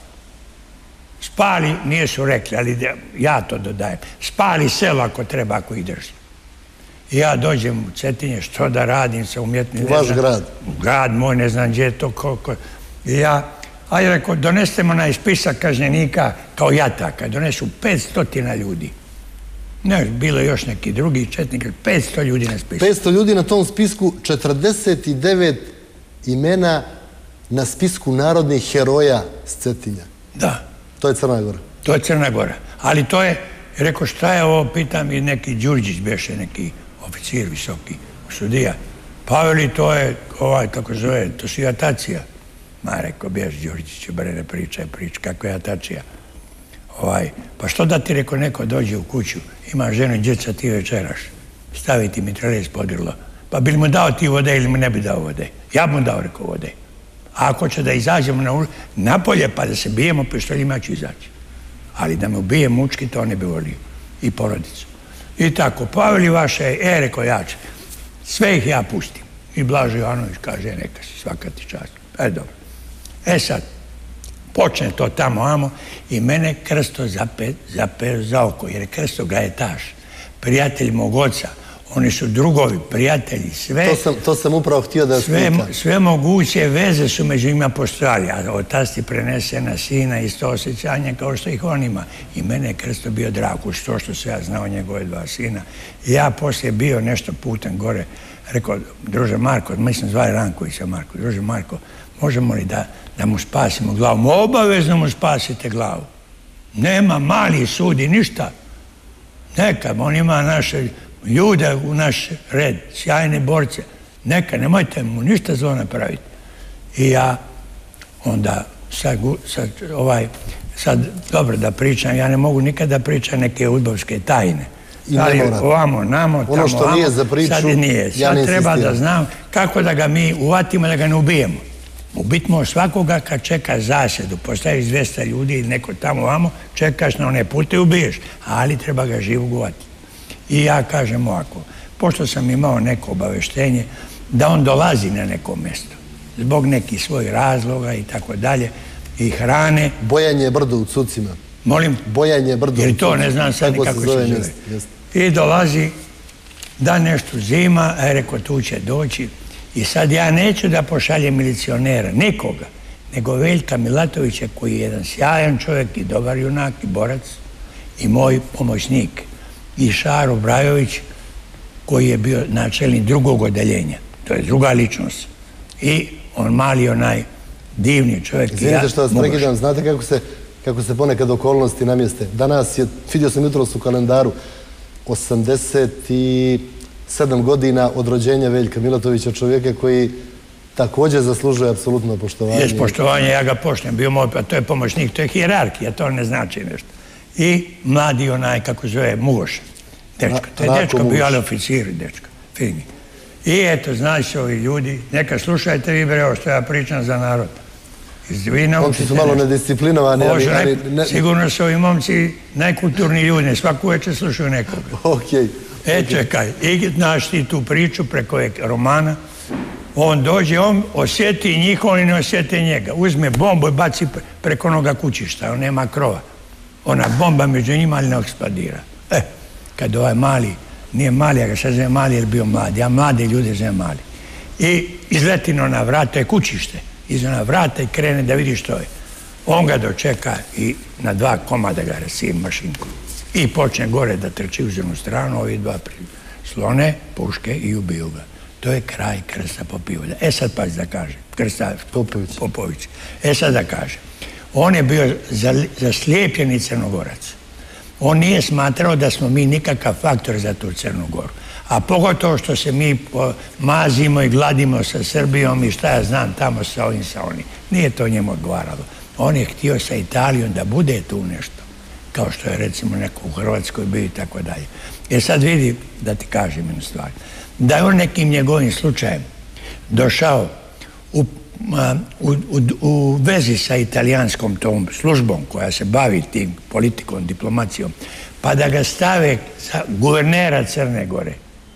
Speaker 2: Spali, nije su rekli, ali ja to dodajem, spali selo ako treba, ako ih drži. I ja dođem u Cetinje, što da radim sa umjetnim...
Speaker 1: U vaš grad?
Speaker 2: U grad moj, ne znam gdje je to, koliko... I ja, ajde rekao, donesemo na spisak kažnjenika kao jataka, donesu petstotina ljudi. Ne, bilo je još neki drugi četnik, petsto ljudi na spisku.
Speaker 1: petsto ljudi na tom spisku, četrdeset devet imena na spisku narodnih heroja s Cetinja.
Speaker 2: Da.
Speaker 1: To je Crna Gora.
Speaker 2: To je Crna Gora. Ali to je, rekao, šta je ovo, pitam i neki Đurđić beše, neki oficir visoki, sudija. Pa veli, to je, ovaj, kako zove, to su jatacija. Ma, rekao, bješ Đurđić, bare ne pričaj, prič, kako je jatacija. Ovaj, pa što da ti, rekao, neko dođe u kuću, ima ženu i djeca, ti večeraš, stavi ti mitraljez pod grlo. Pa bi li mu dao ti vode ili mu ne bi dao vode? Ja bi mu dao, rekao, vode. A ako će da izađemo na, napolje pa da se bijemo pištoljima, ću izaći. Ali da me ubije mučki, to ne bi volio. I porodicu. I tako, Paveli vaše, e, rekao jače, sve ih ja pustim. I Blažo Jovanović kaže, neka si, svaka ti čast. E, dobro. E sad, počne to tamo, amo, i mene Krsto zape, zape za oko, jer je Krsto gajetaš, prijatelj mog oca. Oni su drugovi, prijatelji, sve...
Speaker 1: To sam, to sam upravo htio da
Speaker 2: sve,
Speaker 1: spitam.
Speaker 2: sve moguće veze su među njima postojali, a od tasti prenese na sina isto osjećanje kao što ih on ima. I mene je Krsto bio drag, uz to što se ja znao njegove dva sina. I ja poslije bio nešto putem gore, rekao, druže Marko, mislim zvali Rankovića Marko, druže Marko, možemo li da, da mu spasimo glavu? Obavezno mu spasite glavu. Nema mali sudi, ništa. Neka, on ima naše... ljude u naš red, sjajne borce, neka, nemojte mu ništa zlo napraviti. I ja onda sad, sad, ovaj, sad dobro da pričam, ja ne mogu nikad da pričam neke udbovske tajne.
Speaker 1: I
Speaker 2: ali
Speaker 1: ne morate.
Speaker 2: ovamo, namo, tamo,
Speaker 1: ono što
Speaker 2: ovamo,
Speaker 1: nije za priču,
Speaker 2: sad nije. Sad
Speaker 1: ja ne
Speaker 2: treba
Speaker 1: insistiram.
Speaker 2: da znam kako da ga mi uvatimo, da ga ne ubijemo. Ubitimo svakoga kad čeka zasjedu, postaviš dvjesto ljudi ili neko tamo ovamo, čekaš na one pute i ubiješ, ali treba ga živog uvatiti. I ja kažem ovako, pošto sam imao neko obaveštenje da on dolazi na neko mjesto, zbog nekih svojih razloga i tako dalje, i hrane.
Speaker 1: Bojanje brdo u Cucima.
Speaker 2: Molim?
Speaker 1: Bojanje brdo u Cucima.
Speaker 2: Jer to ne znam sad ni kako se zove.
Speaker 1: Mjesto,
Speaker 2: I dolazi da nešto zima, a je rekao tu će doći. I sad ja neću da pošaljem milicionera, nikoga, nego Veljka Milatovića koji je jedan sjajan čovjek i dobar junak i borac i moj pomoćnik. I Šaro Brajović, koji je bio načelnik drugog odeljenja. To je druga ličnost. I on mali onaj divni čovjek.
Speaker 1: Izvinite što vas prekidam, znate kako se, kako se ponekad okolnosti namjeste. Danas je, vidio sam jutros u kalendaru, osamdeset sedam godina od rođenja Veljka Milatovića, čovjeka koji također zaslužuje apsolutno poštovanje.
Speaker 2: Jes poštovanje, ja ga poštujem, bio moj, pa to je pomoćnik, to je hijerarhija, to ne znači nešto. I mladi onaj, kako zove, Mugoš, dečko. To je dečko bio, ali oficir, dečko, fini. I eto, znači ovi ljudi, neka slušajte vi bre, ovo što ja pričam za narod.
Speaker 1: Momci su malo nedisciplinovani, ali... ali
Speaker 2: ne... Sigurno su ovi momci najkulturniji ljudi, svaku večer slušaju nekoga.
Speaker 1: Okej.
Speaker 2: E, čekaj, i znaš ti tu priču preko romana, on dođe, on osjeti njih, oni ne osjete njega. Uzme bombu i baci preko onoga kućišta, on nema krova. Ona bomba među njima, ali ne eksplodira. E, kad ovaj mali, nije mali, ja ga sad zove mali jer bio mladi, a mlade ljude zove mali. I izletino na vrat, to je kućište. iz ona vrata i krene da vidi što je. On ga dočeka i na dva komada ga rasijem mašinku. I počne gore da trči uz jednu stranu, ovi dva slone, puške i ubiju ga. To je kraj Krsta Popivolja. E sad pazi da kaže, Krsta Popović. Popović. E sad da kaže, on je bio zaslijepljeni Crnogorac. On nije smatrao da smo mi nikakav faktor za tu Crnu Goru. A pogotovo što se mi mazimo i gladimo sa Srbijom i šta ja znam tamo sa ovim, sa onim. Nije to njemu odgovaralo. On je htio sa Italijom da bude tu nešto. Kao što je recimo neko u Hrvatskoj bio i tako dalje. Jer sad vidi, da ti kažem jednu stvar, da je on nekim njegovim slučajem došao u, u, u, u vezi sa italijanskom tom službom koja se bavi tim politikom, diplomacijom, pa da ga stave za guvernera Crne Gore.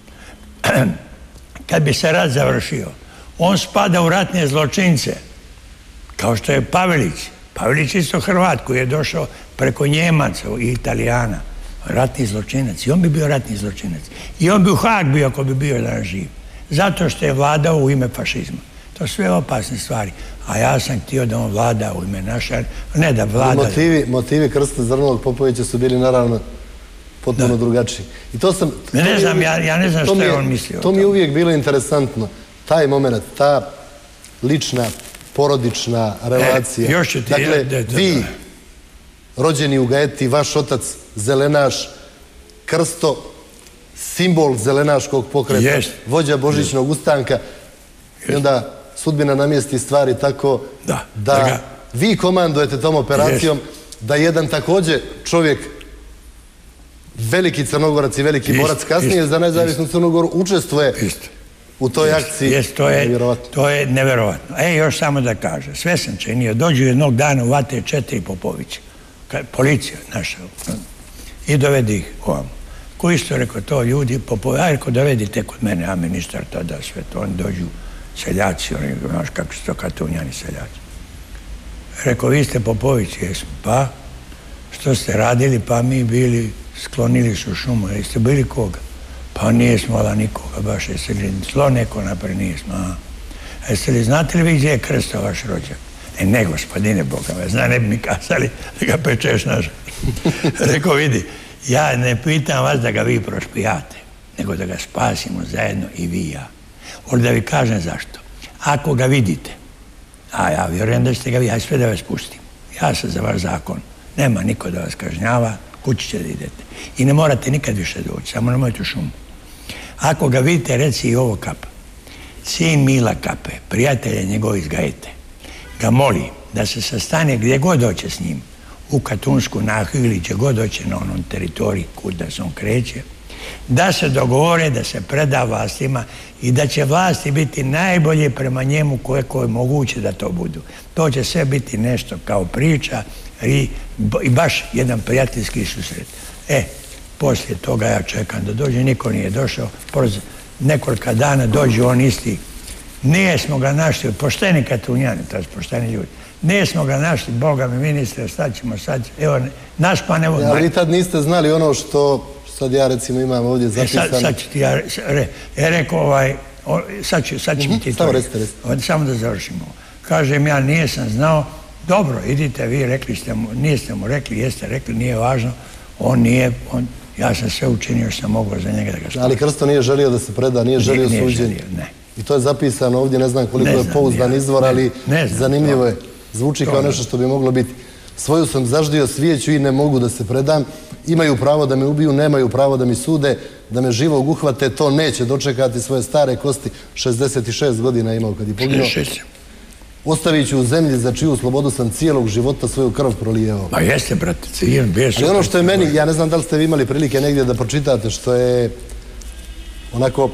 Speaker 2: Kad bi se rat završio, on spada u ratne zločince, kao što je Pavelić. Pavelić isto Hrvat koji je došao preko Njemaca i Italijana. Ratni zločinac. I on bi bio ratni zločinac. I on bi u Hag bio ako bi bio danas živ. Zato što je vladao u ime fašizma. To su sve opasne stvari. A ja sam htio da on vlada u ime naša, ne da vlada...
Speaker 1: Motivi, motivi Krste Zrnovog Popovića su bili naravno potpuno da. drugačiji. I to sam...
Speaker 2: Ne, ne znam, ja, ja ne znam što je, je on mislio.
Speaker 1: To mi je uvijek bilo interesantno. Taj moment, ta lična, porodična relacija.
Speaker 2: E, još ću ti...
Speaker 1: Dakle,
Speaker 2: ja, de, de,
Speaker 1: vi, rođeni u Gajeti, vaš otac zelenaš, Krsto, simbol zelenaškog pokreta,
Speaker 2: yes.
Speaker 1: vođa Božićnog ustanka, yes. i onda sudbina namjesti stvari tako
Speaker 2: da,
Speaker 1: da,
Speaker 2: da ga...
Speaker 1: vi komandujete tom operacijom, yes. da jedan također čovjek, veliki Crnogorac i veliki ist, borac kasnije ist, za nezavisnu ist. Crnu Goru, učestvuje ist. u toj ist. akciji.
Speaker 2: Jest, to je nevjerovatno. To je nevjerovatno. E, još samo da kaže, sve sam činio, dođu jednog dana u vate četiri Popovića, policija naša, i dovedi ih ovamo. Ko isto rekao to, ljudi, Popović, a rekao, dovedite kod mene, a ministar tada sve to, oni dođu seljaci, oni, znaš kako su to katunjani seljaci. Rekao, vi ste Popović, jesmo, pa, što ste radili, pa mi bili, sklonili su šumu, jeste bili koga? Pa nijesmo, ali nikoga, baš jeste li zlo neko napred, nijesmo, a. Jeste li, znate li vi gdje je Krsto, vaš rođak? E, ne, gospodine Boga, me zna, ne bi mi kazali da ga pečeš naš. Rekao, vidi, ja ne pitam vas da ga vi prošpijate, nego da ga spasimo zajedno i vi i ja. Ovdje da vi kažem zašto. Ako ga vidite, a ja vjerujem da ćete ga vidjeti, aj sve da vas pustim. Ja sam za vaš zakon. Nema niko da vas kažnjava, kući će da idete. I ne morate nikad više doći, samo nemojte u šumu. Ako ga vidite, reci i ovo Kapa. Sin Mila Kape, prijatelja njegov iz Gajete, ga moli da se sastane gdje god doće s njim, u Katunsku nahiju ili gdje god doće na onom teritoriju kud da se on kreće, da se dogovore, da se preda vlastima i da će vlasti biti najbolje prema njemu koje je moguće da to budu. To će sve biti nešto kao priča i, i baš jedan prijateljski susret. E, poslije toga ja čekam da dođe, niko nije došao, poraz nekoliko dana dođu on isti. Nije smo ga našli, pošteni Katunjani, to je pošteni ljudi. Nije smo ga našli, Boga mi ministre, sad ćemo sad, evo, naš pa ne...
Speaker 1: Ja, ali tad niste znali ono što sad ja recimo imam ovdje zapisano.
Speaker 2: E, sad, sad ću ti ja, re, ja rekao ovaj, o, sad ću, sad ću mi ti to...
Speaker 1: Samo recite, recite.
Speaker 2: Samo da završimo. Kažem, ja nisam znao, dobro, idite vi, rekli ste mu, niste mu rekli, jeste rekli, nije važno, on nije, on, ja sam sve učinio što sam mogao za njega da ga stavim.
Speaker 1: Ali Krsto nije želio da se preda, nije želio
Speaker 2: suđenje.
Speaker 1: Nije želio,
Speaker 2: ne.
Speaker 1: I to je zapisano ovdje, ne znam koliko
Speaker 2: ne
Speaker 1: je
Speaker 2: znam,
Speaker 1: pouzdan
Speaker 2: ja,
Speaker 1: izvor,
Speaker 2: ne,
Speaker 1: ali
Speaker 2: ne znam,
Speaker 1: zanimljivo
Speaker 2: to,
Speaker 1: je. Zvuči
Speaker 2: to,
Speaker 1: kao nešto što bi moglo biti. Svoju sam zaždio svijeću i ne mogu da se predam. Imaju pravo da me ubiju, nemaju pravo da mi sude, da me živog uhvate, to neće dočekati svoje stare kosti. šezdeset šest godina imao kad je poginuo. Ostavit ću u zemlji za čiju slobodu sam cijelog života svoju krv prolijevao.
Speaker 2: Pa jeste, brate, cijen, biješ.
Speaker 1: Ali ono što je meni, ja ne znam da li ste vi imali prilike negdje da pročitate, što je onako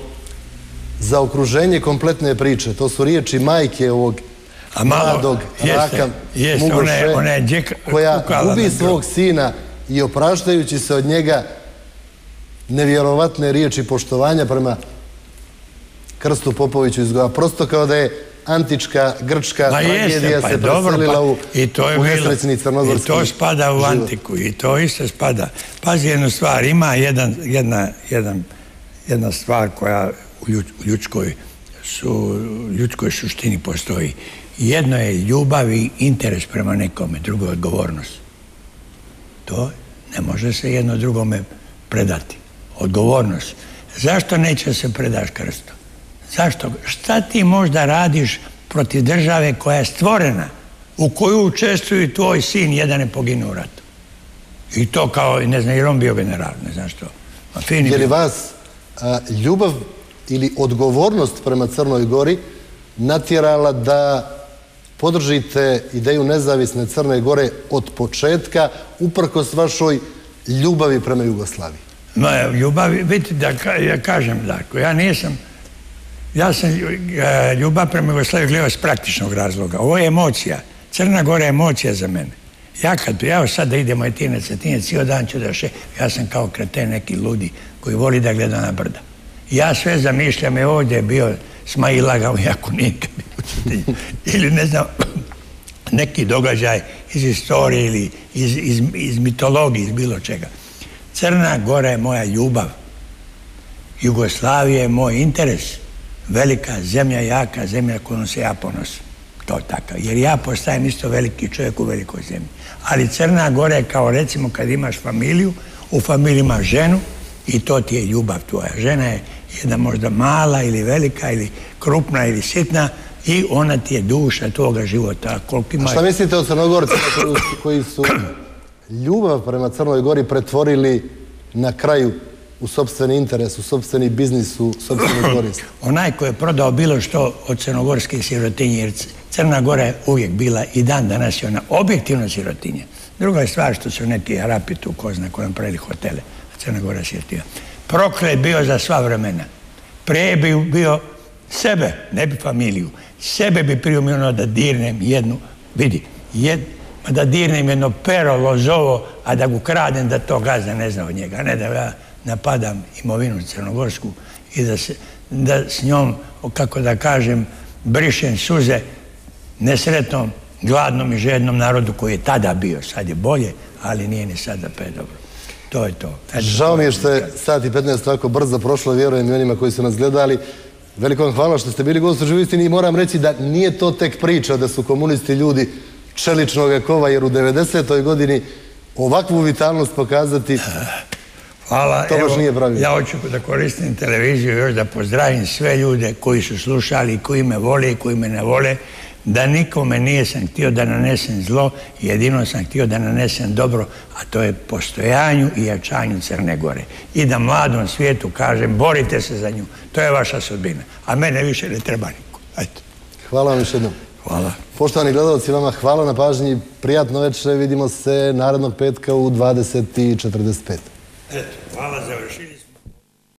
Speaker 1: za okruženje kompletne priče. To su riječi majke ovog mladog Raka Mugoše, koja gubi svog sina i opraštajući se od njega nevjerovatne riječi poštovanja prema Krstu Popoviću izgovara. Prosto kao da je antička, grčka tragedija se preselila u nesrećni crnogorski život.
Speaker 2: I to spada u antiku, i to isto spada. Pazi jednu stvar, ima jedna stvar koja u ljudskoj suštini postoji. Jedno je ljubav i interes prema nekome, drugo je odgovornost. To ne može se jedno drugome predati. Odgovornost. Zašto neće se predaš krstu? Zašto? Šta ti možda radiš protiv države koja je stvorena, u koju učestvuju tvoj sin, jedan je poginuo u ratu? I to kao, ne znam, jer on bio general, ne znam što.
Speaker 1: Je li vas a, ljubav ili odgovornost prema Crnoj Gori natjerala da podržite ideju nezavisne Crne Gore od početka, uprkos vašoj ljubavi prema Jugoslaviji?
Speaker 2: Moja ljubav, vidite da ka, ja kažem tako, ja nisam, ja sam ljubav prema Jugoslaviji gledao iz praktičnog razloga. Ovo je emocija. Crna Gora je emocija za mene. Ja kad, ja sad da idemo Etinac, Etinac, cijel dan ću da še, ja sam kao kreten neki ludi koji voli da gleda na brda. Ja sve zamišljam, je ovdje bio Smailaga, jako nikad bio. Ili ne znam, neki događaj iz istorije ili iz, iz, iz mitologije, iz bilo čega. Crna Gora je moja ljubav. Jugoslavija je moj interes. Velika zemlja, jaka zemlja kojom se ja ponosim. To tako. Jer ja postajem isto veliki čovjek u velikoj zemlji. Ali Crna Gora je kao recimo kad imaš familiju, u familiji imaš ženu i to ti je ljubav tvoja. Žena je jedna možda mala ili velika ili krupna ili sitna i ona ti je duša tvoga života. Ima...
Speaker 1: A šta mislite o Crnogorcima koji su ljubav prema Crnoj Gori pretvorili na kraju u sopstveni interes, u sopstveni biznis, u sopstveni korist?
Speaker 2: Onaj ko je prodao bilo što od crnogorske sirotinje, jer Crna Gora je uvijek bila i dan danas je ona objektivno sirotinja. Druga je stvar što su neki Arapi tu ko zna koji nam pravili hotele, a Crna Gora je sirotinja. Proklet bio za sva vremena. Prije bi bio sebe, ne bi familiju, sebe bi primio ono da dirnem jednu, vidi, jed, da dirnem jedno pero lozovo, a da ga kradem da to gazda ne zna od njega, a ne da ja napadam imovinu crnogorsku i da, se, da s njom, kako da kažem, brišem suze nesretnom, gladnom i žednom narodu koji je tada bio. Sad je bolje, ali nije ni sada pe dobro. To je to. Eto,
Speaker 1: žao mi je što je sat i petnaest tako brzo prošlo, vjerujem i onima koji su nas gledali. Veliko vam hvala što ste bili gost u Živoj istini i moram reći da nije to tek priča da su komunisti ljudi čeličnog kova, jer u devedesetoj godini ovakvu vitalnost pokazati
Speaker 2: hvala.
Speaker 1: To baš nije pravilno.
Speaker 2: Ja hoću da koristim televiziju još da pozdravim sve ljude koji su slušali, koji me vole i koji me ne vole, da nikome nisam htio da nanesem zlo, jedino sam htio da nanesem dobro, a to je postojanju i jačanju Crne Gore. I da mladom svijetu kažem, borite se za nju, to je vaša sudbina, a mene više ne treba niko. Eto.
Speaker 1: Hvala vam još jednom.
Speaker 2: Hvala.
Speaker 1: Poštovani gledalci, vama hvala na pažnji, prijatno večer, vidimo se narednog petka u dvadeset i četrdeset pet.
Speaker 2: Eto.